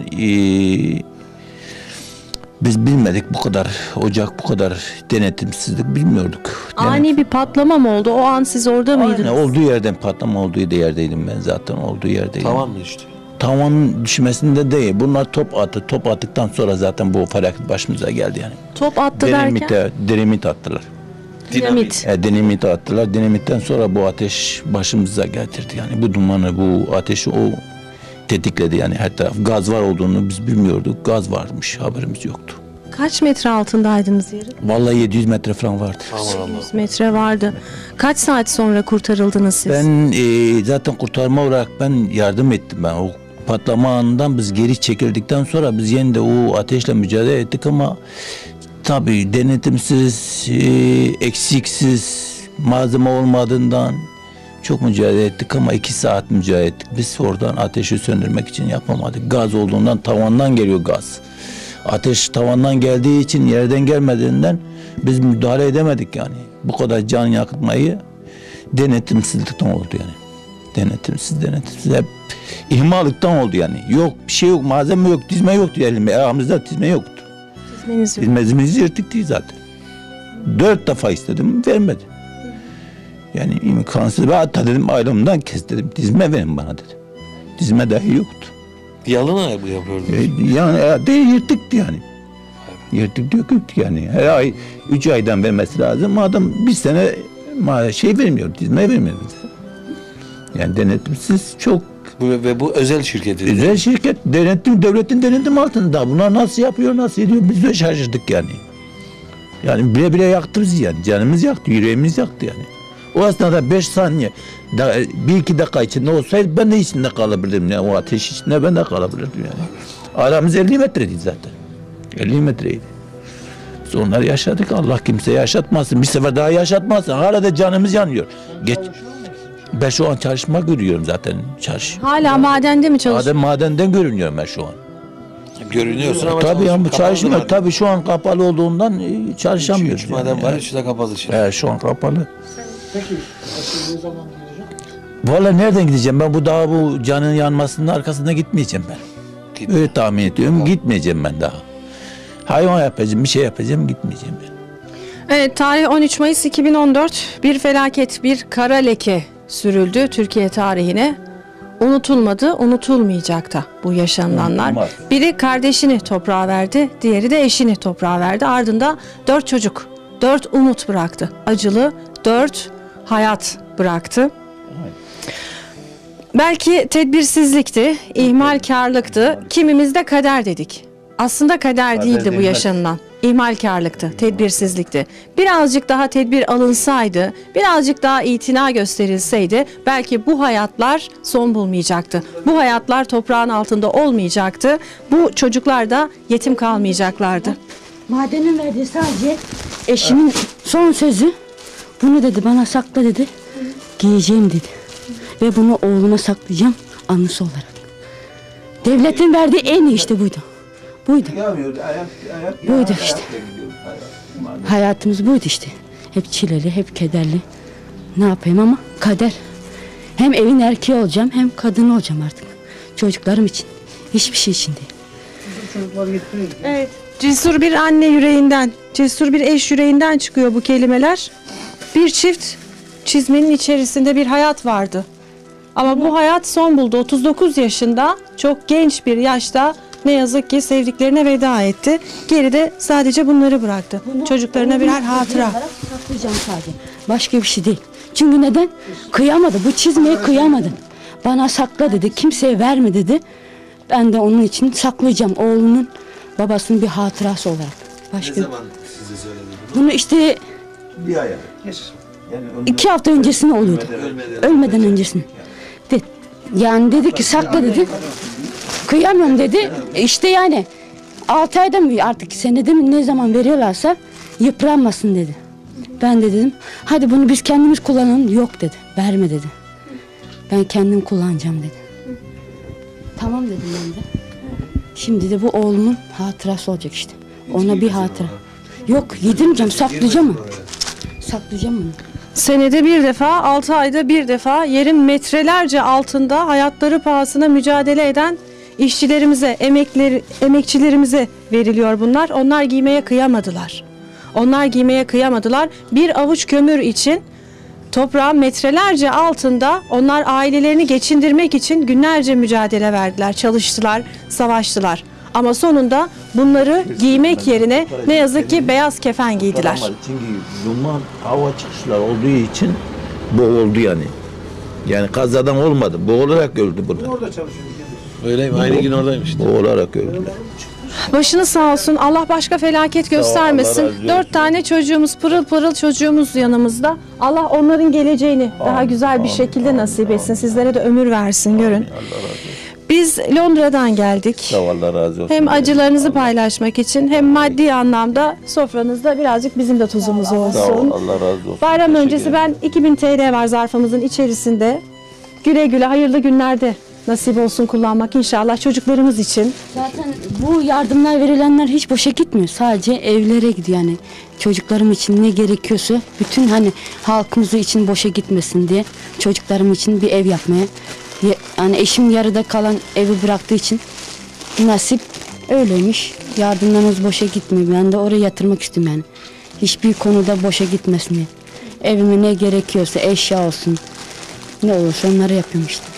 biz bilmedik bu kadar ocak, bu kadar denetimsizlik bilmiyorduk. Ani bir patlama mı oldu? O an siz orada mıydınız? Aynen, olduğu yerden patlama olduğu yerdeydim ben zaten olduğu yerdeydim. Tamam mı işte? Tavan düşmesinde değil. Bunlar top attı. Top attıktan sonra zaten bu felaket başımıza geldi yani. Top attı derken? Dinamit attılar. Dinamit. Dinamit attılar. Dinamitten sonra bu ateş başımıza getirdi. Yani bu dumanı, bu ateşi o tetikledi yani her taraf. Gaz var olduğunu biz bilmiyorduk. Gaz varmış, haberimiz yoktu. Kaç metre altındaydınız yerin? Vallahi 700 metre falan vardı. 700 metre vardı. Kaç saat sonra kurtarıldınız siz? Ben zaten kurtarma olarak ben yardım ettim ben. O patlama anından biz geri çekildikten sonra biz yeniden o ateşle mücadele ettik ama tabii denetimsiz, eksiksiz malzeme olmadığından Çok mücadele ettik ama 2 saat mücadele ettik. Biz oradan ateşi söndürmek için yapamadık. Gaz olduğundan tavandan geliyor gaz. Ateş tavandan geldiği için yerden gelmediğinden biz müdahale edemedik yani. Bu kadar can yakıtmayı denetimsizlikten oldu yani. Denetimsiz hep ihmallıktan oldu yani. Yok bir şey yok, malzeme yok, dizme yoktu yani. Ayağımızda dizme yoktu. Dizmemizi yırtık değil zaten. 4 defa istedim, vermedi. Yani imkansız. Ve hatta dedim ailımdan kes dedim. Dizme verin bana dedim. Dizme dahi yoktu. Yalın ayak mı yapıyordunuz? Yani yırtıktı yani. Yırtık döküktü yani. Her ay 3 aydan vermesi lazım. Adam bir sene şey vermiyor, dizme vermiyor bize. Yani denetimsiz çok. Ve bu özel şirket. Özel şirket, devletin denetim altında. Bunlar nasıl yapıyor, nasıl ediyor? Biz de şaşırdık yani. Yani bile bile yaktı bizi yani. Canımız yaktı, yüreğimiz yaktı yani. O esnada 5 saniye, 1-2 dakika içinde olsaydı ben de içinde kalabilirdim. Yani o ateş içinde ben de kalabilirdim yani. Aramız 50 metreydi zaten. 50 metreydi. Sonra yaşadık. Allah kimseye yaşatmasın. Bir sefer daha yaşatmasın. Hala da canımız yanıyor. Ben şu an çalışma görüyorum zaten. Hala madende mi çalışıyorsun? Madenden görünüyorum ben şu an. Görünüyorsun ama tabii ya bu çalışmıyor. Tabii şu an kapalı olduğundan çalışamıyoruz. 3 maden var, 3 de kapalı şimdi. Evet, şu an kapalı. Peki, ne zaman gideceğim? Vallahi nereden gideceğim? Ben bu canın yanmasının arkasında gitmeyeceğim ben. Öyle tahmin ediyorum. Gitmeyeceğim ben daha. Hayvan yapacağım, bir şey yapacağım, gitmeyeceğim ben. Evet, tarih 13 Mayıs 2014. Bir felaket, bir kara leke sürüldü Türkiye tarihine. Unutulmadı, unutulmayacak da bu yaşananlar. Biri kardeşini toprağa verdi, diğeri de eşini toprağa verdi. Ardında 4 çocuk, 4 umut bıraktı. Acılı 4 hayat bıraktı. Belki tedbirsizlikti, ihmalkarlıktı, kimimiz de kader dedik. Aslında kader değildi bu yaşanılan. İhmalkarlıktı, tedbirsizlikti. Birazcık daha tedbir alınsaydı, birazcık daha itina gösterilseydi belki bu hayatlar son bulmayacaktı. Bu hayatlar toprağın altında olmayacaktı. Bu çocuklar da yetim kalmayacaklardı. Madenin verdiği sadece eşimin son sözü. Bunu dedi bana sakla dedi. Giyeceğim dedi. Ve bunu oğluma saklayacağım anısı olarak. Devletin verdiği en iyi işte buydu. Buydu. Buydu işte. Hayatımız buydu işte. Hep çileli, hep kederli. Ne yapayım ama kader. Hem evin erkeği olacağım hem kadın olacağım artık. Çocuklarım için. Hiçbir şey için değil. Evet. Cesur bir anne yüreğinden, cesur bir eş yüreğinden çıkıyor bu kelimeler. Bir çift çizmenin içerisinde bir hayat vardı. Ama bu hayat son buldu. 39 yaşında, çok genç bir yaşta ne yazık ki sevdiklerine veda etti. Geride sadece bunları bıraktı. Çocuklarına birer hatıra. Saklayacağım sadece. Başka bir şey değil. Çünkü neden? Kıyamadı. Bu çizmeye kıyamadı. Bana sakla dedi. Kimseye verme dedi. Ben de onun için saklayacağım. Oğlunun babasının bir hatırası olarak. Başka. Ne zaman size söyledi bunu işte bir ay. Yani 2 hafta öncesine oluyordu. Ölmeden öncesine. Yani dedi ki sakla dedi. Kıyamıyorum dedi. İşte yani 6 ayda mı artık senede mi ne zaman veriyorlarsa yıpranmasın dedi. Ben de dedim hadi bunu biz kendimiz kullanalım. Yok dedi. Verme dedi. Ben kendim kullanacağım dedi. Tamam dedim ben de. Şimdi de bu oğlumun hatırası olacak işte. Ona bir hatıra. Yok yedirmeyeceğim, saklayacağım onu. Saklayacağım onu. Senede bir defa, 6 ayda bir defa yerin metrelerce altında hayatları pahasına mücadele eden işçilerimize, emekçilerimize veriliyor bunlar. Onlar giymeye kıyamadılar. Onlar giymeye kıyamadılar. Bir avuç kömür için toprağın metrelerce altında onlar ailelerini geçindirmek için günlerce mücadele verdiler, çalıştılar, savaştılar. Ama sonunda bunları giymek yerine ne yazık ki beyaz kefen giydiler. Çünkü duman hava çıkışlar olduğu için boğuldu yani. Yani kazadan olmadı. Boğularak öldü burada. Orada çalışıyor. Öyle mi? Aynı gün oradaymış. Boğularak öldüler. Başınız sağ olsun. Allah başka felaket göstermesin. 4 tane çocuğumuz, pırıl pırıl çocuğumuz yanımızda. Allah onların geleceğini daha güzel bir şekilde nasip etsin. Sizlere de ömür versin. Görün. Biz Londra'dan geldik. Sağ ol, Allah razı olsun. Hem acılarınızı paylaşmak için hem maddi anlamda sofranızda birazcık bizim de tuzumuz olsun. Sağ ol, Allah razı olsun. Bayram öncesi ben 2000 TL var zarfımızın içerisinde. Güle güle hayırlı günlerde nasip olsun kullanmak inşallah çocuklarımız için. Zaten bu yardımlar verilenler hiç boşa gitmiyor. Sadece evlere gidiyor yani. Çocuklarım için ne gerekiyorsa bütün hani halkımız için boşa gitmesin diye çocuklarım için bir ev yapmaya. Yani eşim yarıda kalan evi bıraktığı için nasip öyleymiş. Yardımlarımız boşa gitmiyor. Ben de oraya yatırmak istiyorum yani. Hiçbir konuda boşa gitmesin diye. Evime ne gerekiyorsa eşya olsun. Ne olursa onları yapıyorum işte.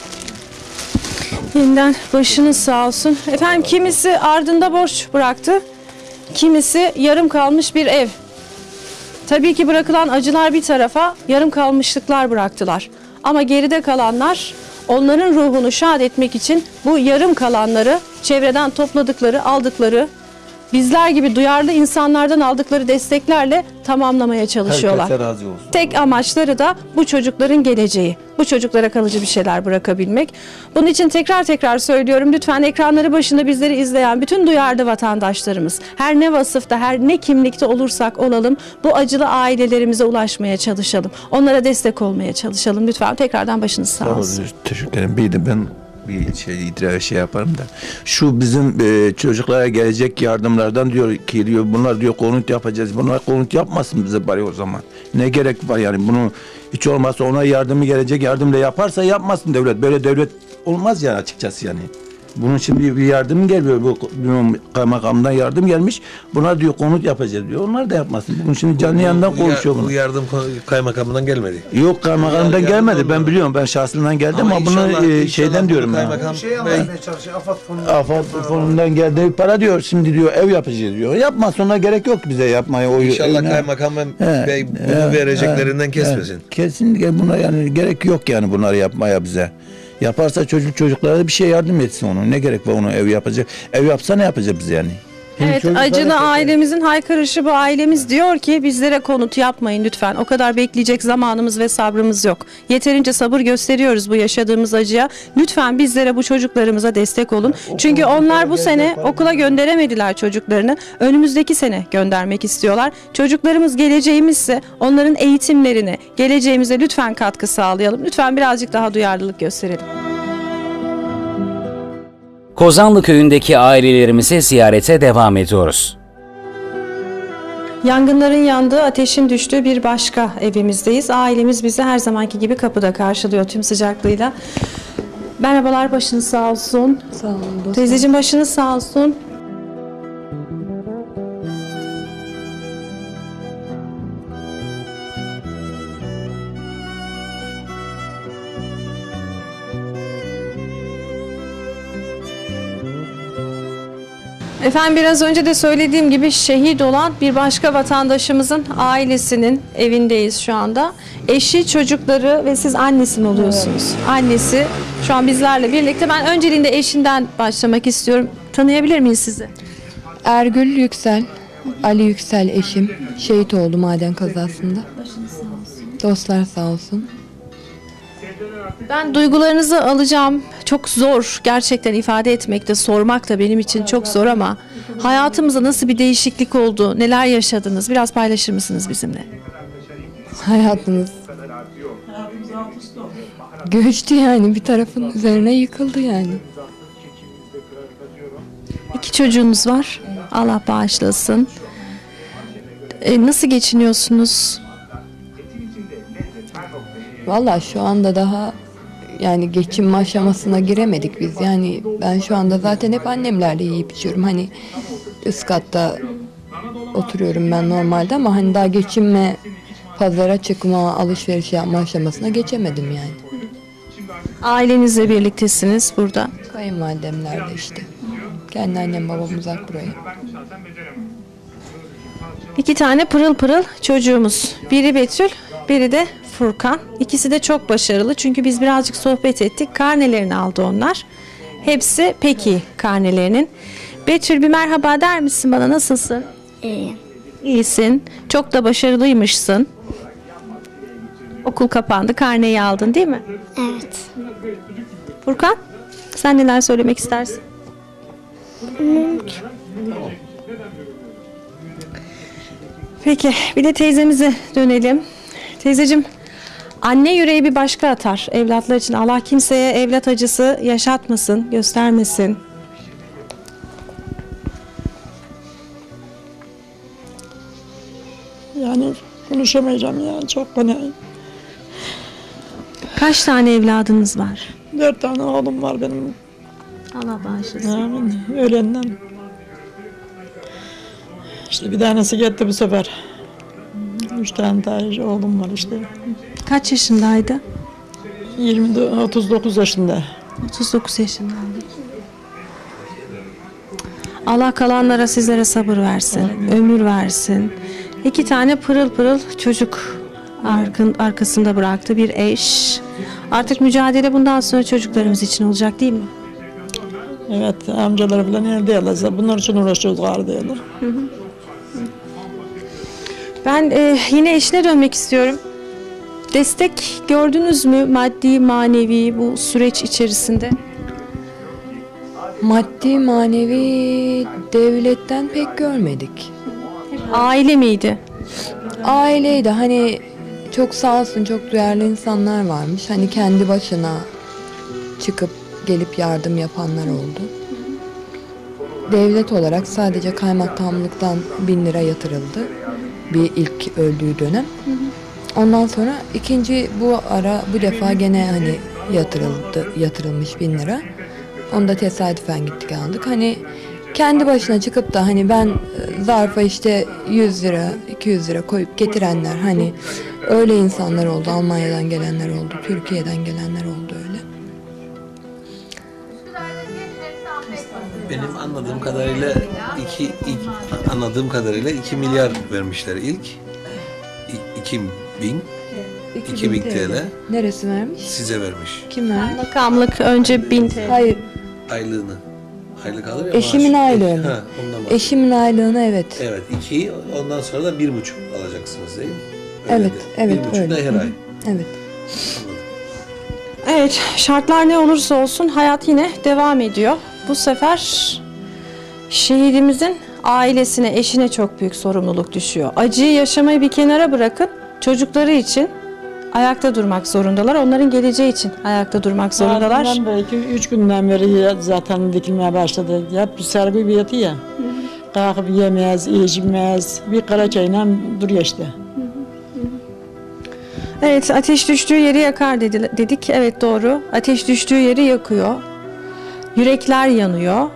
Yeniden başınız sağ olsun. Efendim kimisi ardında borç bıraktı. Kimisi yarım kalmış bir ev. Tabii ki bırakılan acılar bir tarafa, yarım kalmışlıklar bıraktılar. Ama geride kalanlar onların ruhunu şad etmek için bu yarım kalanları çevreden topladıkları, aldıkları, bizler gibi duyarlı insanlardan aldıkları desteklerle tamamlamaya çalışıyorlar. Herkese razı olsun. Tek amaçları da bu çocukların geleceği. Bu çocuklara kalıcı bir şeyler bırakabilmek. Bunun için tekrar söylüyorum. Lütfen ekranları başında bizleri izleyen bütün duyarlı vatandaşlarımız, her ne vasıfta, her ne kimlikte olursak olalım, bu acılı ailelerimize ulaşmaya çalışalım. Onlara destek olmaya çalışalım. Lütfen tekrardan başınız sağ olsun. Teşekkür ederim. Bir de ben bir şey yaparım da. Şu bizim çocuklara gelecek yardımlardan diyor bunlar diyor konut yapacağız. Bunlar konut yapmasın bize bari o zaman. Ne gerek var yani bunu hiç olmazsa ona yardımı gelecek yardım da yaparsa yapmasın devlet. Böyle devlet olmaz yani açıkçası yani. Bunun için bir yardım geliyor. Bu kaymakamdan yardım gelmiş. Buna diyor konut yapacağız diyor. Onlar da yapmasın. Bunun şimdi canlı yanından konuşuyor bunu. Bu yardım kaymakamından gelmedi. Yok kaymakamdan gelmedi. Ben biliyorum. Ben şahsından geldim ama bunu şeyden diyorum ya. Kaymakam AFAD fonundan geldi. Para diyor. Şimdi diyor ev yapacağız diyor. Yapma sonra gerek yok bize yapmaya. İnşallah kaymakam bey bunu vereceklerinden kesmesin. Kesinlikle buna yani gerek yok yani bunları yapmaya bize. Yaparsa çocuklara da bir şey yardım etsin onu. Ne gerek var onu ev yapacak. Ev yapsa ne yapacak biz yani? Evet, acılı ailemizin haykırışı bu. Ailemiz diyor ki bizlere konut yapmayın lütfen. O kadar bekleyecek zamanımız ve sabrımız yok. Yeterince sabır gösteriyoruz bu yaşadığımız acıya. Lütfen bizlere, bu çocuklarımıza destek olun. Çünkü onlar bu sene okula gönderemediler çocuklarını. Önümüzdeki sene göndermek istiyorlar. Çocuklarımız geleceğimizse onların eğitimlerine, geleceğimize lütfen katkı sağlayalım. Lütfen birazcık daha duyarlılık gösterelim. Kozanlı köyündeki ailelerimizi ziyarete devam ediyoruz. Yangınların yandığı, ateşin düştüğü bir başka evimizdeyiz. Ailemiz bizi her zamanki gibi kapıda karşılıyor tüm sıcaklığıyla. Merhabalar, başınız sağ olsun. Sağ olun. Teyzeciğim başınız sağ olsun. Efendim biraz önce de söylediğim gibi şehit olan bir başka vatandaşımızın ailesinin evindeyiz şu anda. Eşi, çocukları ve siz annesi mi oluyorsunuz? Evet. Annesi şu an bizlerle birlikte. Ben önceliğinde eşinden başlamak istiyorum. Tanıyabilir miyiz sizi? Ergül Yüksel, Ali Yüksel eşim. Şehit oldu maden kazasında. Başınız sağ olsun. Dostlar sağ olsun. Ben duygularınızı alacağım. Çok zor gerçekten ifade etmek de, sormak da benim için çok zor ama hayatımızda nasıl bir değişiklik oldu, neler yaşadınız? Biraz paylaşır mısınız bizimle? Hayatımız göçtü yani, bir tarafın üzerine yıkıldı yani. 2 çocuğunuz var. Allah bağışlasın. Nasıl geçiniyorsunuz? Vallahi şu anda daha yani geçim aşamasına giremedik biz. Yani ben şu anda zaten hep annemlerle yiyip içiyorum. Hani üst katta oturuyorum ben normalde ama hani daha geçinme, pazara çıkma, alışveriş yapma aşamasına geçemedim yani. Ailenizle birliktesiniz burada. Kayınvalidemlerle işte. Kendi annem babam uzak buraya. 2 tane pırıl pırıl çocuğumuz. Biri Betül, biri de Furkan. İkisi de çok başarılı çünkü biz birazcık sohbet ettik. Karnelerini aldı onlar. Hepsi pek iyi karnelerinin. Betül bir merhaba der misin bana, nasılsın? İyi. İyisin. Çok da başarılıymışsın. Okul kapandı, karneyi aldın değil mi? Evet. Furkan, sen neler söylemek istersin? Peki, bir de teyzemize dönelim. Teyzeciğim, anne yüreği bir başka atar evlatlar için. Allah kimseye evlat acısı yaşatmasın, göstermesin. Yani konuşamayacağım ya, çok hani. Kaç tane evladınız var? 4 tane oğlum var benim. Allah bağışlasın. Amin. Ölenden. İşte bir tanesi gitti bu sefer. 3 tane daha oğlum var işte. Kaç yaşındaydı? 39 yaşında. 39 yaşındaydı. Allah kalanlara sizlere sabır versin, ömür versin. 2 tane pırıl pırıl çocuk arkasında bıraktı, bir eş. Artık mücadele bundan sonra çocuklarımız için olacak değil mi? Evet, amcalar falan evde yalarsa bunlar için uğraşıyoruz gardiyalar. Ben yine eşine dönmek istiyorum. Destek gördünüz mü maddi, manevi bu süreç içerisinde? Maddi manevi devletten pek görmedik. Aile miydi? Aileydi. Hani çok sağ olsun çok duyarlı insanlar varmış. Hani kendi başına çıkıp gelip yardım yapanlar oldu. Devlet olarak sadece kaymakamlıktan 1000 lira yatırıldı. Bir ilk öldüğü dönem. Ondan sonra ikinci bu defa gene hani yatırılmış 1000 lira. Onu da tesadüfen gittik aldık. Hani kendi başına çıkıp da hani ben zarfa işte 100 lira 200 lira koyup getirenler hani öyle insanlar oldu. Almanya'dan gelenler oldu. Türkiye'den gelenler oldu öyle. Benim anladığım kadarıyla 2 milyar vermişler ilk. 2000 TL. Neresi vermiş? Size vermiş. Kim vermiş? Makamlık önce 1000 TL. Hayır. Aylığını. Aylık alır ya. Eşimin maaş. aylığını. Ha, ondan bahsediyorum. Eşimin aylığını evet. Evet 2 ondan sonra da 1,5 alacaksınız değil mi? Evet, evet 1,5 öyle. da her ay. Evet. Evet, şartlar ne olursa olsun hayat yine devam ediyor. Bu sefer şehidimizin ailesine, eşine çok büyük sorumluluk düşüyor. Acıyı yaşamayı bir kenara bırakın, çocukları için ayakta durmak zorundalar. Onların geleceği için ayakta durmak zorundalar. Ardından belki 3 günden beri zaten dikilmeye başladı. Hep sergi bir yatı ya. Kalkıp yemez, içmez. Bir kara çayla duruyor işte. Evet, ateş düştüğü yeri yakar dedik. Evet doğru. Ateş düştüğü yeri yakıyor. Yürekler yanıyor.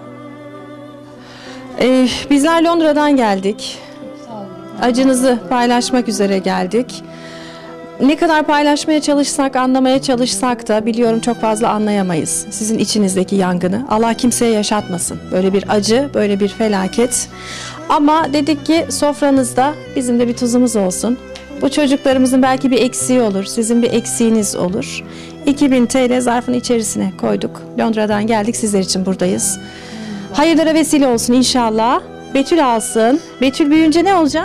Bizler Londra'dan geldik. Acınızı paylaşmak üzere geldik. Ne kadar paylaşmaya çalışsak, anlamaya çalışsak da biliyorum çok fazla anlayamayız sizin içinizdeki yangını. Allah kimseye yaşatmasın. Böyle bir acı, böyle bir felaket. Ama dedik ki sofranızda bizim de bir tuzumuz olsun. Bu çocuklarımızın belki bir eksiği olur, sizin bir eksiğiniz olur. 2000 TL zarfın içerisine koyduk. Londra'dan geldik, sizler için buradayız. Hayırlara vesile olsun inşallah. Betül alsın. Betül büyüyünce ne olacak?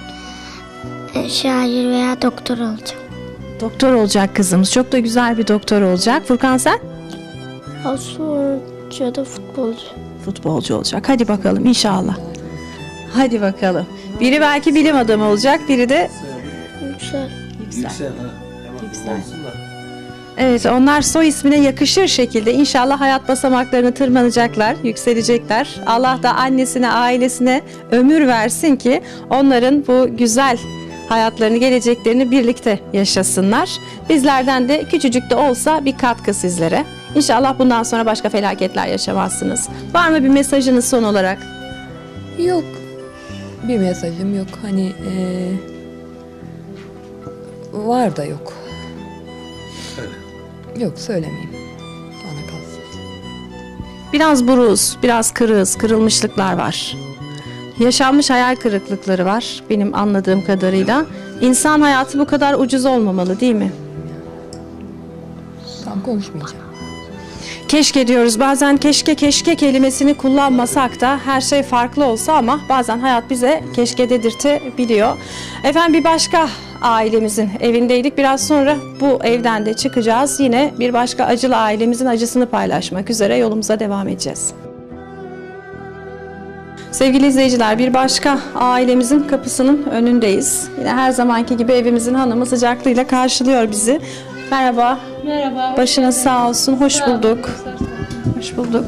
Şair veya doktor olacağım. Doktor olacak kızımız. Çok da güzel bir doktor olacak. Furkan sen? Astronomcu ya da futbolcu. Futbolcu olacak. Hadi bakalım inşallah. Hadi bakalım. Biri belki bilim adamı olacak, biri de Yüksel. Yüksel. Evet, onlar soy ismine yakışır şekilde inşallah hayat basamaklarını tırmanacaklar, yükselecekler. Allah da annesine, ailesine ömür versin ki onların bu güzel hayatlarını, geleceklerini birlikte yaşasınlar. Bizlerden de küçücük de olsa bir katkı sizlere. İnşallah bundan sonra başka felaketler yaşamazsınız. Var mı bir mesajınız son olarak? Yok. Bir mesajım yok. Hani var da yok. Yok söylemeyeyim. Bana kalsın. Biraz buruz, biraz kırılmışlıklar var. Yaşanmış hayal kırıklıkları var benim anladığım kadarıyla. İnsan hayatı bu kadar ucuz olmamalı değil mi? Tam konuşmayacağım. Keşke diyoruz bazen, keşke kelimesini kullanmasak da her şey farklı olsa ama bazen hayat bize keşke dedirtebiliyor. Efendim bir başka ailemizin evindeydik. Biraz sonra bu evden de çıkacağız. Yine bir başka acılı ailemizin acısını paylaşmak üzere yolumuza devam edeceğiz. Sevgili izleyiciler, bir başka ailemizin kapısının önündeyiz. Yine her zamanki gibi evimizin hanımı sıcaklığıyla karşılıyor bizi. Merhaba. Merhaba. Başınız sağ olsun. Hoş bulduk. Hoş bulduk.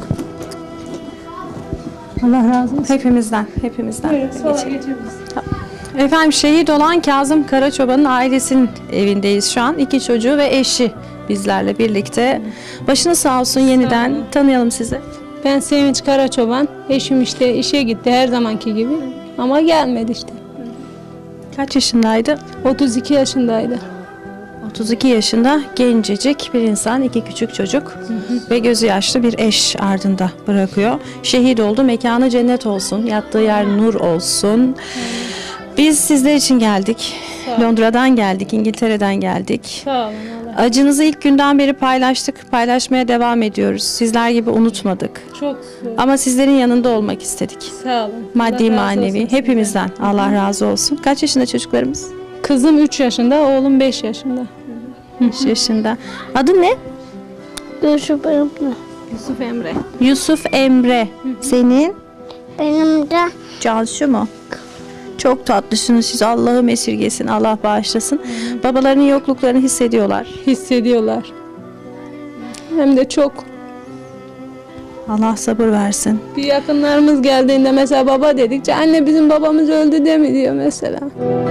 Allah razı olsun. Hepimizden. Buyurun, sonra geçebiliriz. Efendim, şehit olan Kazım Karaçoban'ın ailesinin evindeyiz şu an. 2 çocuğu ve eşi bizlerle birlikte. Başınız sağ olsun yeniden. Tanıyalım sizi. Ben Sevinç Karaçoban. Eşim işte işe gitti her zamanki gibi. Ama gelmedi işte. Kaç yaşındaydı? 32 yaşındaydı. 32 yaşında gencecik bir insan, 2 küçük çocuk ve gözü yaşlı bir eş ardında bırakıyor. Şehit oldu, mekanı cennet olsun, yattığı yer nur olsun. Biz sizler için geldik. Londra'dan geldik, İngiltere'den geldik. Sağ olun. Acınızı ilk günden beri paylaştık, paylaşmaya devam ediyoruz. Sizler gibi unutmadık. Çok Ama sizlerin yanında olmak istedik. sağ olun. Maddi, Allah razı manevi, olsun hepimizden. Allah razı olsun. Kaç yaşında çocuklarımız? Kızım 3 yaşında, oğlum 5 yaşında. 5 yaşında. Adı ne? Yusuf Emre. Yusuf Emre. Yusuf Emre. Senin? Benim de Cansu mu? Çok tatlısınız siz. Allah'ım esirgesin, Allah bağışlasın. Babalarının yokluklarını hissediyorlar. Hissediyorlar. Hem de çok. Allah sabır versin. Bir yakınlarımız geldiğinde mesela baba dedikçe anne bizim babamız öldü de mi diyor mesela.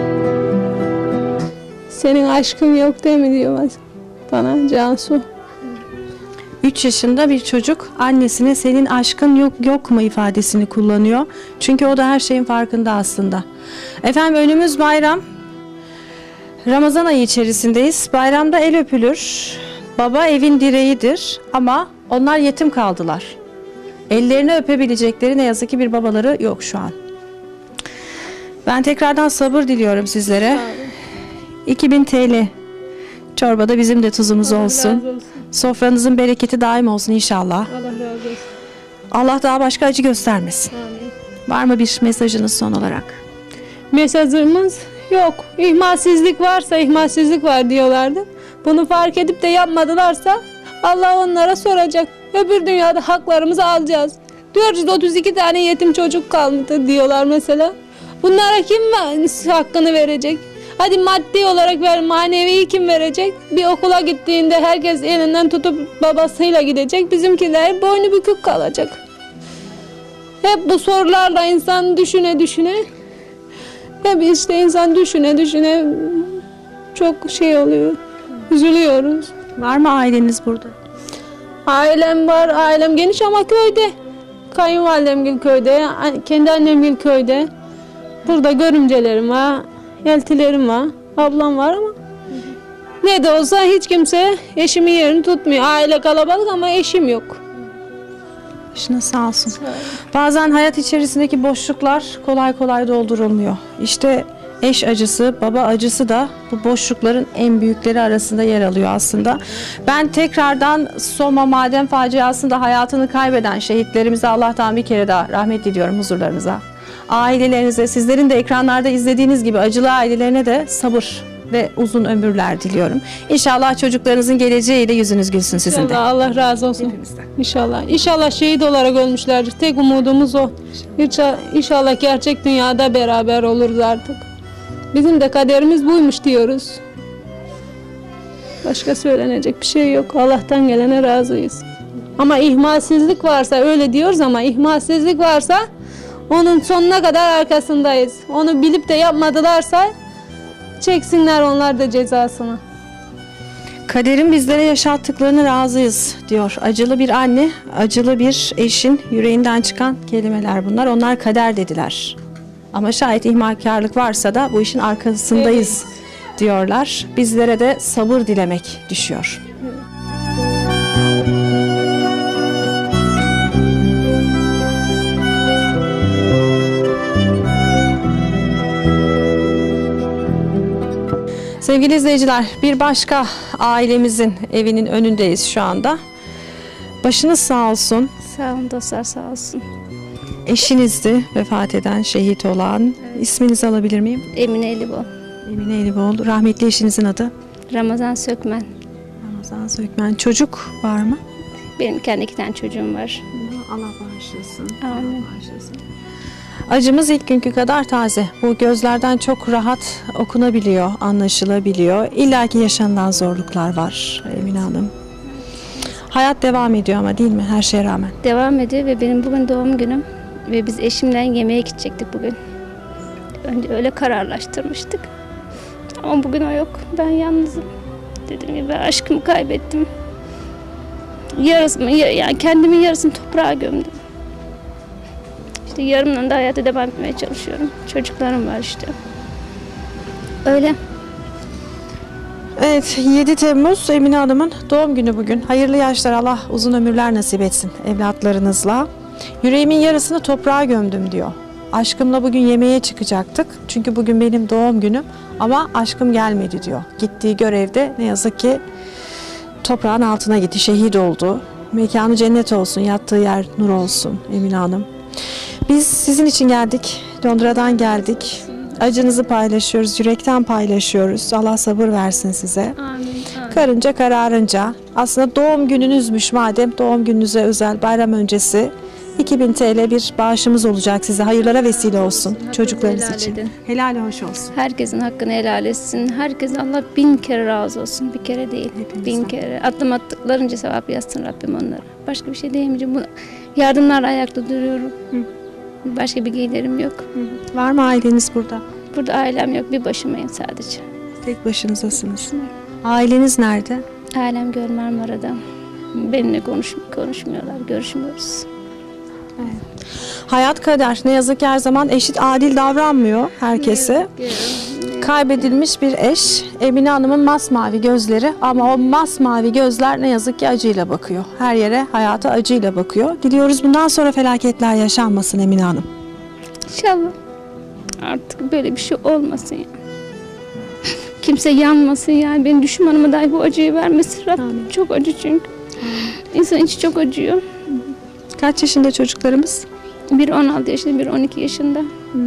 Senin aşkın yok de mi diyor bana Cansu. 3 yaşında bir çocuk annesine senin aşkın yok mu ifadesini kullanıyor. Çünkü o da her şeyin farkında aslında. Efendim, önümüz bayram. Ramazan ayı içerisindeyiz. Bayramda el öpülür. Baba evin direğidir ama onlar yetim kaldılar. Ellerini öpebilecekleri ne yazık ki bir babaları yok şu an. Ben tekrardan sabır diliyorum sizlere. 2000 TL çorbada bizim de tuzumuz olsun. Sofranızın bereketi daim olsun inşallah. Allah razı olsun. Allah daha başka acı göstermesin. Amin. Var mı bir mesajınız son olarak? Mesajımız yok. İhmalsizlik varsa ihmalsizlik var diyorlardı. Bunu fark edip de yapmadılarsa Allah onlara soracak. Öbür dünyada haklarımızı alacağız. 432 tane yetim çocuk kaldı diyorlar mesela. Bunlara kim hakkını verecek? Hadi maddi olarak ver, manevi kim verecek? Bir okula gittiğinde herkes elinden tutup babasıyla gidecek. Bizimkiler boynu bükük kalacak. Hep bu sorularla insan düşüne. Hep işte insan düşüne çok şey oluyor. Üzülüyoruz. Var mı aileniz burada? Ailem var. Ailem geniş ama köyde. Kayınvalidemgil köyde. Kendi annemgil köyde. Burada görümcelerim var. Eltilerim var. Ablam var ama ne de olsa hiç kimse eşimin yerini tutmuyor. Aile kalabalık ama eşim yok. Başına sağ olsun. Bazen hayat içerisindeki boşluklar kolay kolay doldurulmuyor. İşte eş acısı, baba acısı da bu boşlukların en büyükleri arasında yer alıyor aslında. Ben tekrardan Soma maden faciasında hayatını kaybeden şehitlerimize Allah'tan bir kere daha rahmet diliyorum huzurlarınıza. Ailelerinize, sizlerin de ekranlarda izlediğiniz gibi acılı ailelerine de sabır ve uzun ömürler diliyorum. İnşallah çocuklarınızın geleceğiyle yüzünüz gülsün sizin de. İnşallah, Allah razı olsun. İnşallah. İnşallah şehit olarak ölmüşlerdir. Tek umudumuz o. İnşallah gerçek dünyada beraber oluruz artık. Bizim de kaderimiz buymuş diyoruz. Başka söylenecek bir şey yok. Allah'tan gelene razıyız. Ama ihmalsizlik varsa, öyle diyoruz ama ihmalsizlik varsa onun sonuna kadar arkasındayız. Onu bilip de yapmadılarsa çeksinler onlar da cezasını. Kaderin bizlere yaşattıklarına razıyız diyor. Acılı bir anne, acılı bir eşin yüreğinden çıkan kelimeler bunlar. Onlar kader dediler. Ama şayet ihmalkarlık varsa da bu işin arkasındayız diyorlar. Bizlere de sabır dilemek düşüyor. Sevgili izleyiciler, bir başka ailemizin evinin önündeyiz şu anda. Başınız sağ olsun. Sağ olun dostlar, sağ olsun. Eşinizdi vefat eden, şehit olan. Evet. İsminizi alabilir miyim? Emine Elibo. Emine Eliboğlu. Rahmetli eşinizin adı? Ramazan Sökmen. Ramazan Sökmen. Çocuk var mı? Benim kendi 2 tane çocuğum var. Allah bağışlasın. Amin. Acımız ilk günkü kadar taze. Bu gözlerden çok rahat okunabiliyor, anlaşılabiliyor. İlla ki yaşanılan zorluklar var Emine Hanım. Hayat devam ediyor ama değil mi her şeye rağmen? Devam ediyor ve benim bugün doğum günüm. Ve biz eşimle yemeğe gidecektik bugün. Önce öyle kararlaştırmıştık. Ama bugün o yok. Ben yalnızım. Dediğim gibi ben aşkımı kaybettim. Yarısını, yani kendimin yarısını toprağa gömdüm. İşte yarımdan da hayata devam etmeye çalışıyorum. Çocuklarım var işte. Öyle. Evet, 7 Temmuz Emine Hanım'ın doğum günü bugün. Hayırlı yaşlar, Allah uzun ömürler nasip etsin evlatlarınızla. Yüreğimin yarısını toprağa gömdüm diyor. Aşkımla bugün yemeğe çıkacaktık. Çünkü bugün benim doğum günüm ama aşkım gelmedi diyor. Gittiği görevde ne yazık ki toprağın altına gitti, şehit oldu. Mekanı cennet olsun, yattığı yer nur olsun Emine Hanım. Biz sizin için geldik, Londra'dan geldik. Acınızı paylaşıyoruz, yürekten paylaşıyoruz. Allah sabır versin size. Amin. Karınca kararınca. Aslında doğum gününüzmüş madem, doğum gününüze özel bayram öncesi 2000 TL bir bağışımız olacak size. Hayırlara vesile olsun çocuklarınız için. Helal hoş olsun. Herkesin hakkını helal etsin. Herkes Allah 1000 kere razı olsun. Bir kere değil. 1000 kere. Adım attıklarınca sevap yazsın Rabbim onlara. Başka bir şey diyemeyeceğim. Bu yardımlarla ayakta duruyorum. Başka bir giderim yok. Var mı aileniz burada? Burada ailem yok. Bir başımayım sadece. Tek başınızasınız. Aileniz nerede? Ailem Marmara'da. Benimle konuşmuyorlar. Görüşmüyoruz. Evet. Hayat kader. Ne yazık ki her zaman eşit adil davranmıyor herkese. Kaybedilmiş bir eş. Emine Hanım'ın masmavi gözleri ama o masmavi gözler ne yazık ki acıyla bakıyor. Her yere hayata acıyla bakıyor. Diliyoruz bundan sonra felaketler yaşanmasın Emine Hanım. İnşallah. Artık böyle bir şey olmasın yani. Kimse yanmasın yani. Benim düşmanıma dahi bu acıyı vermesin Rabbim. Çok acı çünkü. İnsan içi çok acıyor. Kaç yaşında çocuklarımız? Biri 16 yaşında, biri 12 yaşında.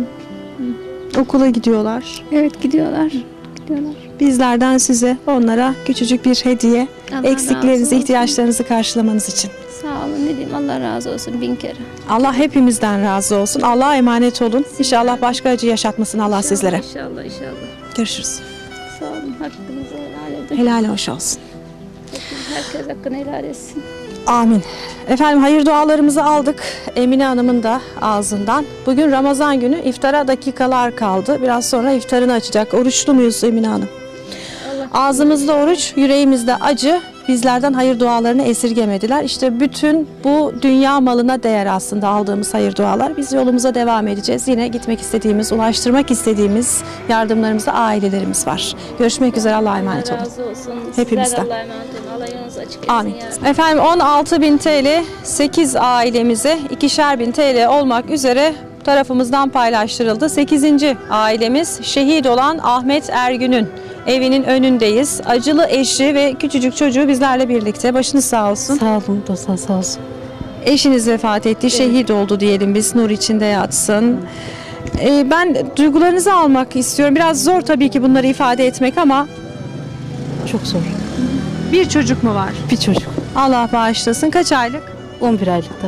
Okula gidiyorlar. Evet gidiyorlar. Bizlerden size onlara küçücük bir hediye. Allah Eksiklerinizi, razı olsun. ihtiyaçlarınızı karşılamanız için. Sağ olun ne diyeyim, Allah razı olsun 1000 kere. Allah hepimizden razı olsun. Allah'a emanet olun. İnşallah başka acı yaşatmasın Allah sizlere. İnşallah. Görüşürüz. Sağ olun, hakkınızı helal edin. Helal hoş olsun. Herkes hakkını helal etsin. Amin. Efendim hayır dualarımızı aldık Emine Hanım'ın da ağzından. Bugün Ramazan günü, iftara dakikalar kaldı. Biraz sonra iftarını açacak. Oruçlu muyuz Emine Hanım? Ağzımızda oruç, yüreğimizde acı. Bizlerden hayır dualarını esirgemediler. İşte bütün bu dünya malına değer aslında aldığımız hayır dualar. Biz yolumuza devam edeceğiz. Yine gitmek istediğimiz, ulaştırmak istediğimiz yardımlarımızda ailelerimiz var. Görüşmek üzere. Allah'a emanet olun. Allah razı olsun. Hepimizden. Sizler Allah'a emanet olun. Allah yolunuzu açık etsin. Amin. Efendim 16.000 TL 8 ailemize 2'şer TL olmak üzere tarafımızdan paylaştırıldı. 8. ailemiz şehit olan Ahmet Ergün'ün evinin önündeyiz. Acılı eşi ve küçücük çocuğu bizlerle birlikte. Başınız sağ olsun. Sağ olun dostlar, sağ olsun. Eşiniz vefat etti, şehit oldu diyelim biz. Nur içinde yatsın. Ben duygularınızı almak istiyorum. Biraz zor tabii ki bunları ifade etmek ama. Çok zor. Bir çocuk mu var? Bir çocuk. Allah bağışlasın. Kaç aylık? 11 aylıkta.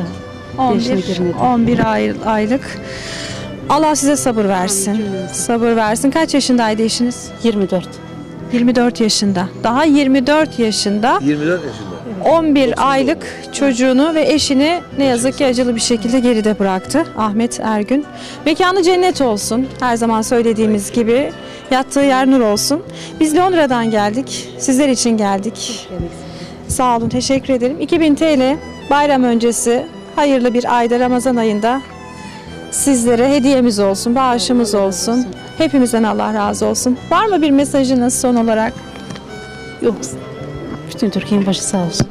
11 aylık. Allah size sabır versin. Sabır versin. Kaç yaşındaydı eşiniz? 24. 24 yaşında. Daha 24 yaşında. 24 yaşında. 11 aylık çocuğunu ve eşini ne yazık ki acılı bir şekilde geride bıraktı Ahmet Ergün. Mekanı cennet olsun. Her zaman söylediğimiz gibi yattığı yer nur olsun. Biz Londra'dan geldik. Sizler için geldik. Sağ olun. Teşekkür ederim. 2000 TL bayram öncesi hayırlı bir ayda Ramazan ayında sizlere hediyemiz olsun, bağışımız olsun. Hepimizden Allah razı olsun. Var mı bir mesajınız son olarak? Yok. Bütün Türkiye'nin başı sağ olsun.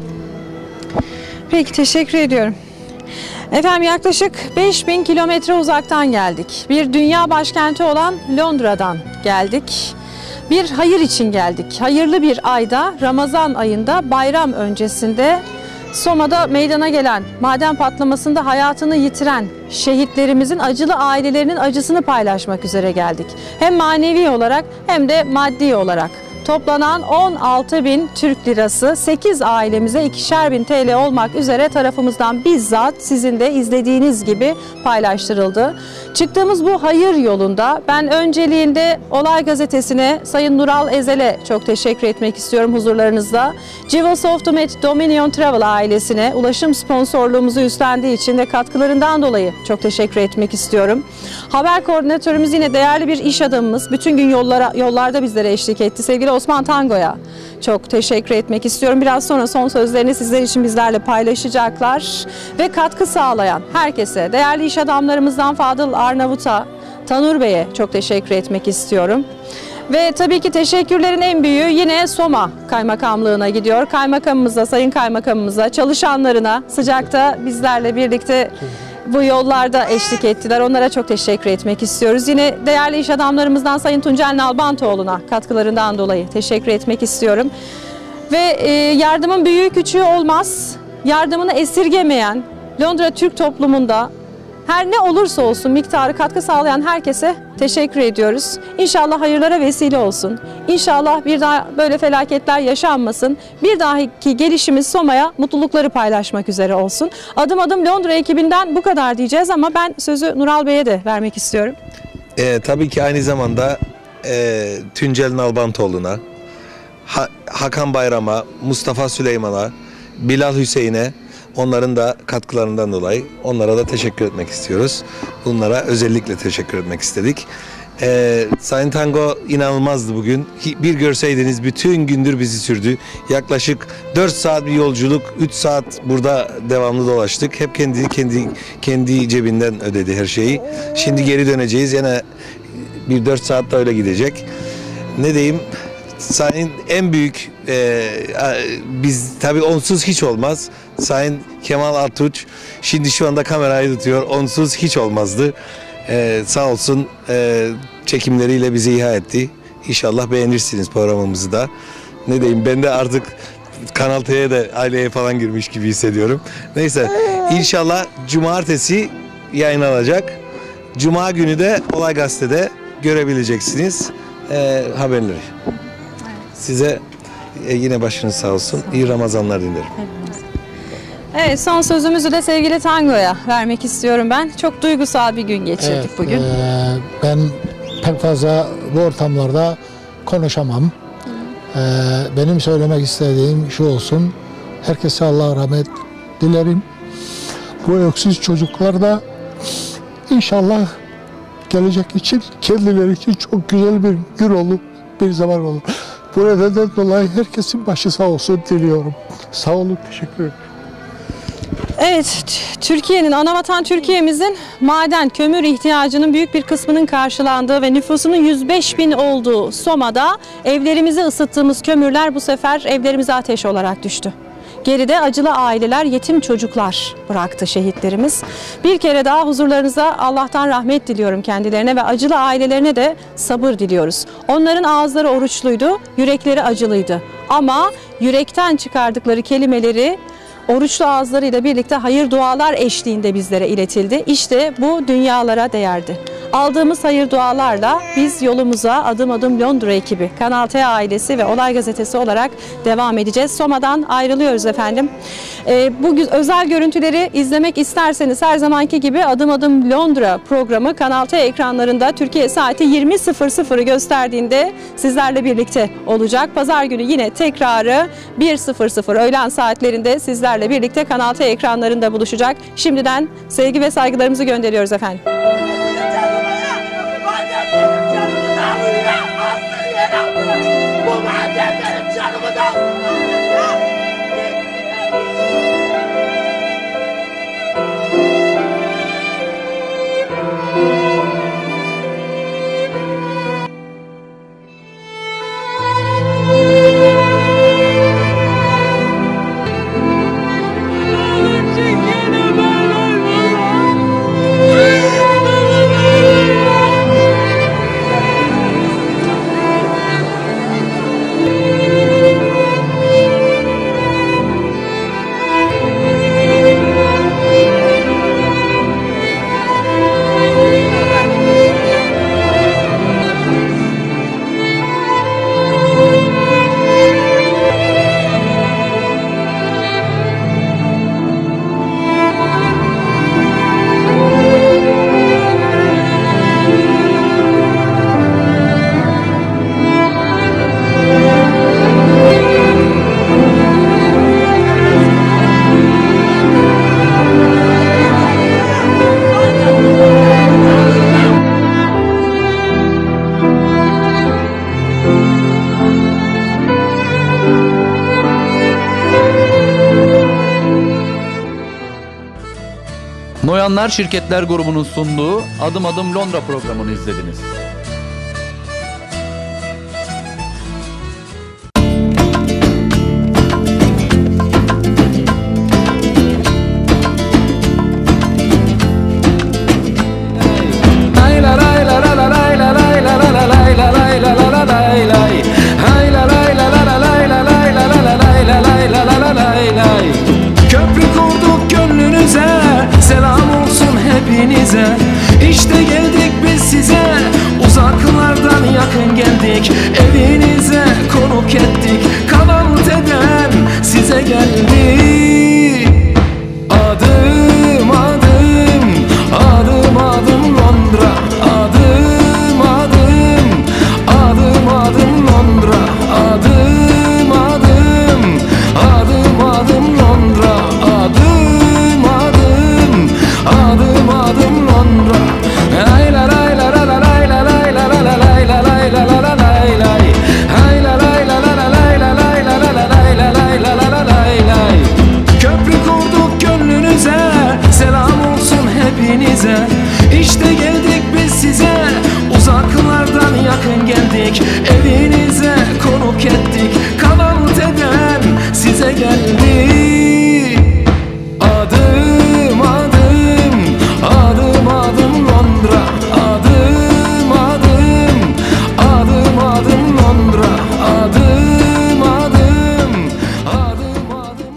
Peki teşekkür ediyorum. Efendim yaklaşık 5000 kilometre uzaktan geldik. Bir dünya başkenti olan Londra'dan geldik. Bir hayır için geldik. Hayırlı bir ayda, Ramazan ayında bayram öncesinde Soma'da meydana gelen maden patlamasında hayatını yitiren şehitlerimizin acılı ailelerinin acısını paylaşmak üzere geldik. Hem manevi olarak hem de maddi olarak. Toplanan 16.000 Türk lirası 8 ailemize 2'şer bin TL olmak üzere tarafımızdan bizzat sizin de izlediğiniz gibi paylaştırıldı. Çıktığımız bu hayır yolunda ben önceliğinde Olay Gazetesi'ne Sayın Nural Ezel'e çok teşekkür etmek istiyorum huzurlarınızda. Civos of the Met Dominion Travel ailesine ulaşım sponsorluğumuzu üstlendiği için ve katkılarından dolayı çok teşekkür etmek istiyorum. Haber koordinatörümüz yine değerli bir iş adamımız. Bütün gün yollarda bizlere eşlik etti. Sevgili Osman Tango'ya çok teşekkür etmek istiyorum. Biraz sonra son sözlerini sizler için bizlerle paylaşacaklar. Ve katkı sağlayan herkese, değerli iş adamlarımızdan Fadıl Arnavut'a, Tanur Bey'e çok teşekkür etmek istiyorum. Ve tabii ki teşekkürlerin en büyüğü yine Soma Kaymakamlığı'na gidiyor. Kaymakamımıza, Sayın Kaymakamımıza, çalışanlarına sıcakta bizlerle birlikte bu yollarda eşlik ettiler. Onlara çok teşekkür etmek istiyoruz. Yine değerli iş adamlarımızdan Sayın Tuncel Nalbantoğlu'na katkılarından dolayı teşekkür etmek istiyorum. Ve yardımın büyüğü küçüğü olmaz. Yardımını esirgemeyen Londra Türk toplumunda her ne olursa olsun miktarı katkı sağlayan herkese teşekkür ediyoruz. İnşallah hayırlara vesile olsun. İnşallah bir daha böyle felaketler yaşanmasın. Bir dahaki gelişimiz Soma'ya mutlulukları paylaşmak üzere olsun. Adım adım Londra ekibinden bu kadar diyeceğiz ama ben sözü Nural Bey'e de vermek istiyorum. Tabii ki aynı zamanda Tuncel Nalbantoğlu'na, Hakan Bayram'a, Mustafa Süleyman'a, Bilal Hüseyin'e, onların da katkılarından dolayı onlara da teşekkür etmek istiyoruz. Bunlara özellikle teşekkür etmek istedik. Sayın Tango inanılmazdı bugün. Bir görseydiniz bütün gündür bizi sürdü. Yaklaşık 4 saat bir yolculuk, 3 saat burada devamlı dolaştık. Hep kendi cebinden ödedi her şeyi. Şimdi geri döneceğiz. Yine bir 4 saat da öyle gidecek. Ne diyeyim? Sayın en büyük biz tabii onsuz hiç olmaz. Sayın Kemal Artuç şimdi şu anda kamerayı tutuyor. Onsuz hiç olmazdı. Sağ olsun çekimleriyle bizi ihya etti. İnşallah beğenirsiniz programımızı da. Ne diyeyim, ben de artık Kanal T'ye de aileye falan girmiş gibi hissediyorum. Neyse, inşallah cumartesi yayınlanacak. Cuma günü de Olay Gazete'de görebileceksiniz haberleri. Size yine başınız sağ olsun. İyi Ramazanlar dilerim. Evet, son sözümüzü de sevgili Tango'ya vermek istiyorum ben. Çok duygusal bir gün geçirdik bugün. Ben pek fazla bu ortamlarda konuşamam. Benim söylemek istediğim şu olsun. Herkese Allah rahmet dilerim. Bu öksüz çocuklar da inşallah gelecek için, kendileri için çok güzel bir gün olur, bir zaman olur. Bu nedenden dolayı herkesin başı sağ olsun diliyorum. Sağ olun, teşekkür ederim. Evet, Türkiye'nin, anavatan Türkiye'mizin maden, kömür ihtiyacının büyük bir kısmının karşılandığı ve nüfusunun 105.000 olduğu Soma'da evlerimizi ısıttığımız kömürler bu sefer evlerimize ateş olarak düştü. Geride acılı aileler, yetim çocuklar bıraktı şehitlerimiz. Bir kere daha huzurlarınıza Allah'tan rahmet diliyorum kendilerine ve acılı ailelerine de sabır diliyoruz. Onların ağızları oruçluydu, yürekleri acılıydı. Ama yürekten çıkardıkları kelimeleri oruçlu ağızlarıyla birlikte hayır dualar eşliğinde bizlere iletildi. İşte bu dünyalara değerdi. Aldığımız hayır dualarla biz yolumuza adım adım Londra ekibi, Kanal T ailesi ve Olay Gazetesi olarak devam edeceğiz. Soma'dan ayrılıyoruz efendim. Bu özel görüntüleri izlemek isterseniz her zamanki gibi adım adım Londra programı Kanal T ekranlarında Türkiye saati 20.00'ı gösterdiğinde sizlerle birlikte olacak. Pazar günü yine tekrarı 1.00 öğlen saatlerinde sizlerle birlikte Kanal T ekranlarında buluşacak. Şimdiden sevgi ve saygılarımızı gönderiyoruz efendim. Bu maden benim canımı da alsın. Noyanlar Şirketler grubunun sunduğu Adım Adım Londra programını izlediniz. Köprü kurduk gönlünüze, selam olsun hepinize. İşte geldik biz size, uzaklardan yakın geldik. Evinize konuk ettik, kahvaltıdan size geldik. Adım adım, adım adım Londra. Adım adım, adım adım Londra. Adım adım, adım adım Londra. Adım adım, adım adım Londra. Lay la lay la la lay la lay la la lay la lay la la lay lay. Hay la lay la la lay la lay la la lay la lay la la lay lay. Köprü kurduk gönlünüze, selam olsun hepinize. İşte geldik biz size, uzaklardan yakın geldik. Evinize konuk ettik, kahvaltıdan size geldik. Adım adım, adım adım Londra. Adım adım, adım adım Londra. Adım adım, adım adım.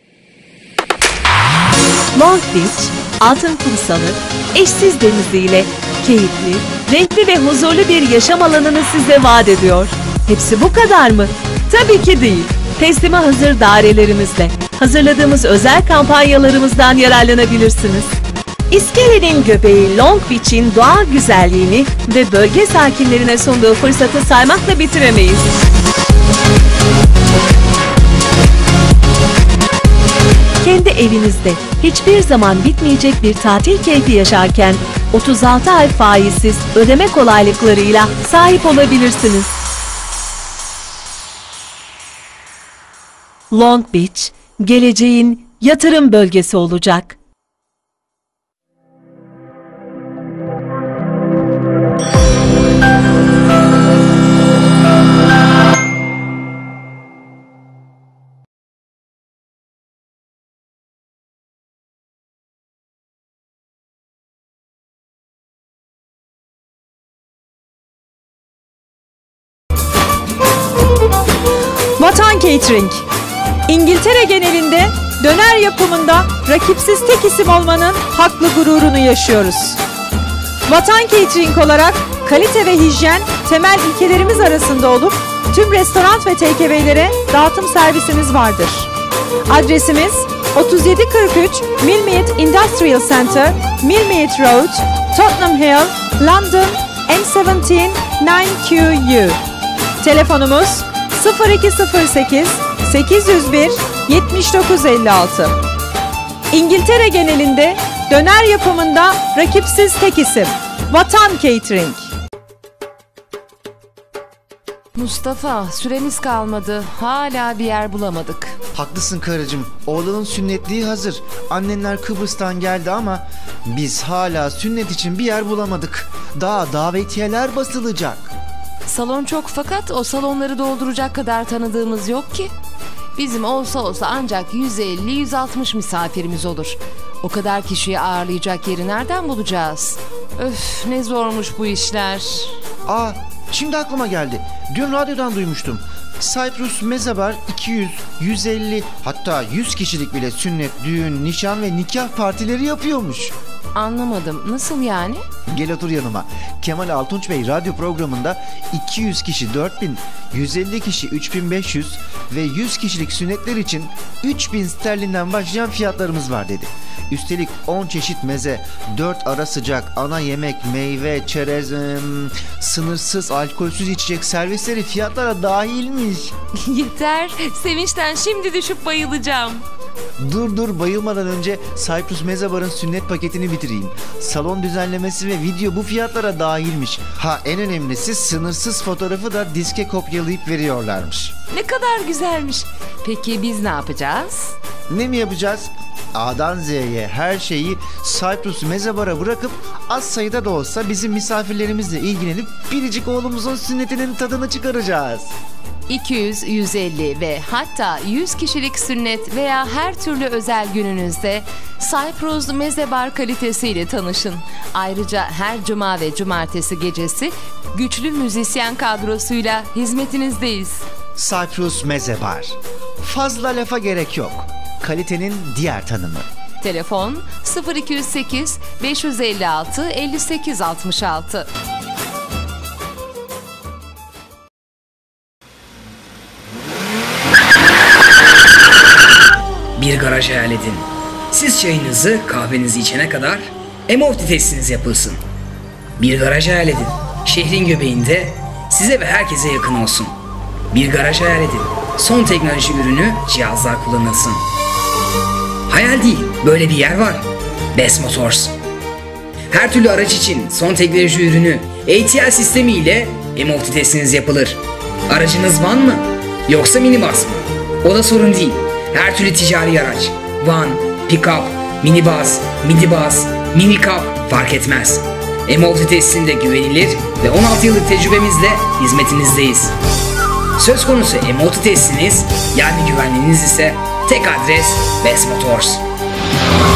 Long Beach, Altın Kumsalı, eşsiz deniziyle keyifli, renkli ve huzurlu bir yaşam alanını size vaat ediyor. Hepsi bu kadar mı? Tabii ki değil. Teslime hazır dairelerimizle hazırladığımız özel kampanyalarımızdan yararlanabilirsiniz. İskelenin göbeği Long Beach'in doğal güzelliğini ve bölge sakinlerine sunduğu fırsatı saymakla bitiremeyiz. Kendi evinizde hiçbir zaman bitmeyecek bir tatil keyfi yaşarken 36 ay faizsiz ödeme kolaylıklarıyla sahip olabilirsiniz. Long Beach, geleceğin yatırım bölgesi olacak. Vatan Catering. İngiltere genelinde döner yapımında rakipsiz tek isim olmanın haklı gururunu yaşıyoruz. Vatan Catering olarak kalite ve hijyen temel ilkelerimiz arasında olup tüm restoran ve take-away'lere dağıtım servisimiz vardır. Adresimiz 3743 Millmead Industrial Center, Millmead Road, Tottenham Hill, London, N17 9QU. Telefonumuz 0208 801 7956. İngiltere genelinde döner yapımında rakipsiz tek isim Vatan Catering. Mustafa, süremiz kalmadı. Hala bir yer bulamadık. Haklısın karıcığım. Oğlanın sünnetliği hazır. Annenler Kıbrıs'tan geldi ama biz hala sünnet için bir yer bulamadık. Daha davetiyeler basılacak. Salon çok fakat o salonları dolduracak kadar tanıdığımız yok ki. Bizim olsa ancak 150-160 misafirimiz olur. O kadar kişiyi ağırlayacak yeri nereden bulacağız? Öf, ne zormuş bu işler. Aa, şimdi aklıma geldi. Dün radyodan duymuştum. Cyprus Mezebar 200, 150 hatta 100 kişilik bile sünnet, düğün, nişan ve nikah partileri yapıyormuş. Anlamadım. Nasıl yani? Gel otur yanıma. Kemal Altunç Bey radyo programında 200 kişi 4000, 150 kişi 3500 ve 100 kişilik sünnetler için 3000 sterlinden başlayan fiyatlarımız var dedi. Üstelik 10 çeşit meze, 4 ara sıcak, ana yemek, meyve, çerez, sınırsız alkolsüz içecek servisleri fiyatlara dahilmiş. Yeter. Sevinçten şimdi düşüp bayılacağım. Dur bayılmadan önce Cyprus Mezebar'ın sünnet paketini bitireyim. Salon düzenlemesi ve video bu fiyatlara dahilmiş. Ha, en önemlisi sınırsız fotoğrafı da diske kopyalayıp veriyorlarmış. Ne kadar güzelmiş. Peki biz ne yapacağız? Ne mi yapacağız? A'dan Z'ye her şeyi Cyprus Mezebar'a bırakıp az sayıda da olsa bizim misafirlerimizle ilgilenip biricik oğlumuzun sünnetinin tadını çıkaracağız. 200, 150 ve hatta 100 kişilik sünnet veya her türlü özel gününüzde Cyprus Mezebar kalitesiyle tanışın. Ayrıca her cuma ve cumartesi gecesi güçlü müzisyen kadrosuyla hizmetinizdeyiz. Cyprus Mezebar. Fazla lafa gerek yok. Kalitenin diğer tanımı. Telefon 0208 556 58 66. Bir garaj hayal edin. Siz çayınızı, kahvenizi içene kadar MOFT testiniz yapılsın. Bir garaj hayal edin. Şehrin göbeğinde size ve herkese yakın olsun. Bir garaj hayal edin. Son teknoloji ürünü, cihazlar kullanılsın. Hayal değil, böyle bir yer var. Best Motors. Her türlü araç için son teknoloji ürünü ATL sistemi ile MOFT testiniz yapılır. Aracınız van mı? Yoksa minibus mı? O da sorun değil. Her türlü ticari araç, van, pick-up, minibus, midibus, minicab fark etmez. MOFT testinde güvenilir ve 16 yıllık tecrübemizle hizmetinizdeyiz. Söz konusu MOFT testiniz yani güvenliğiniz ise tek adres Best Motors.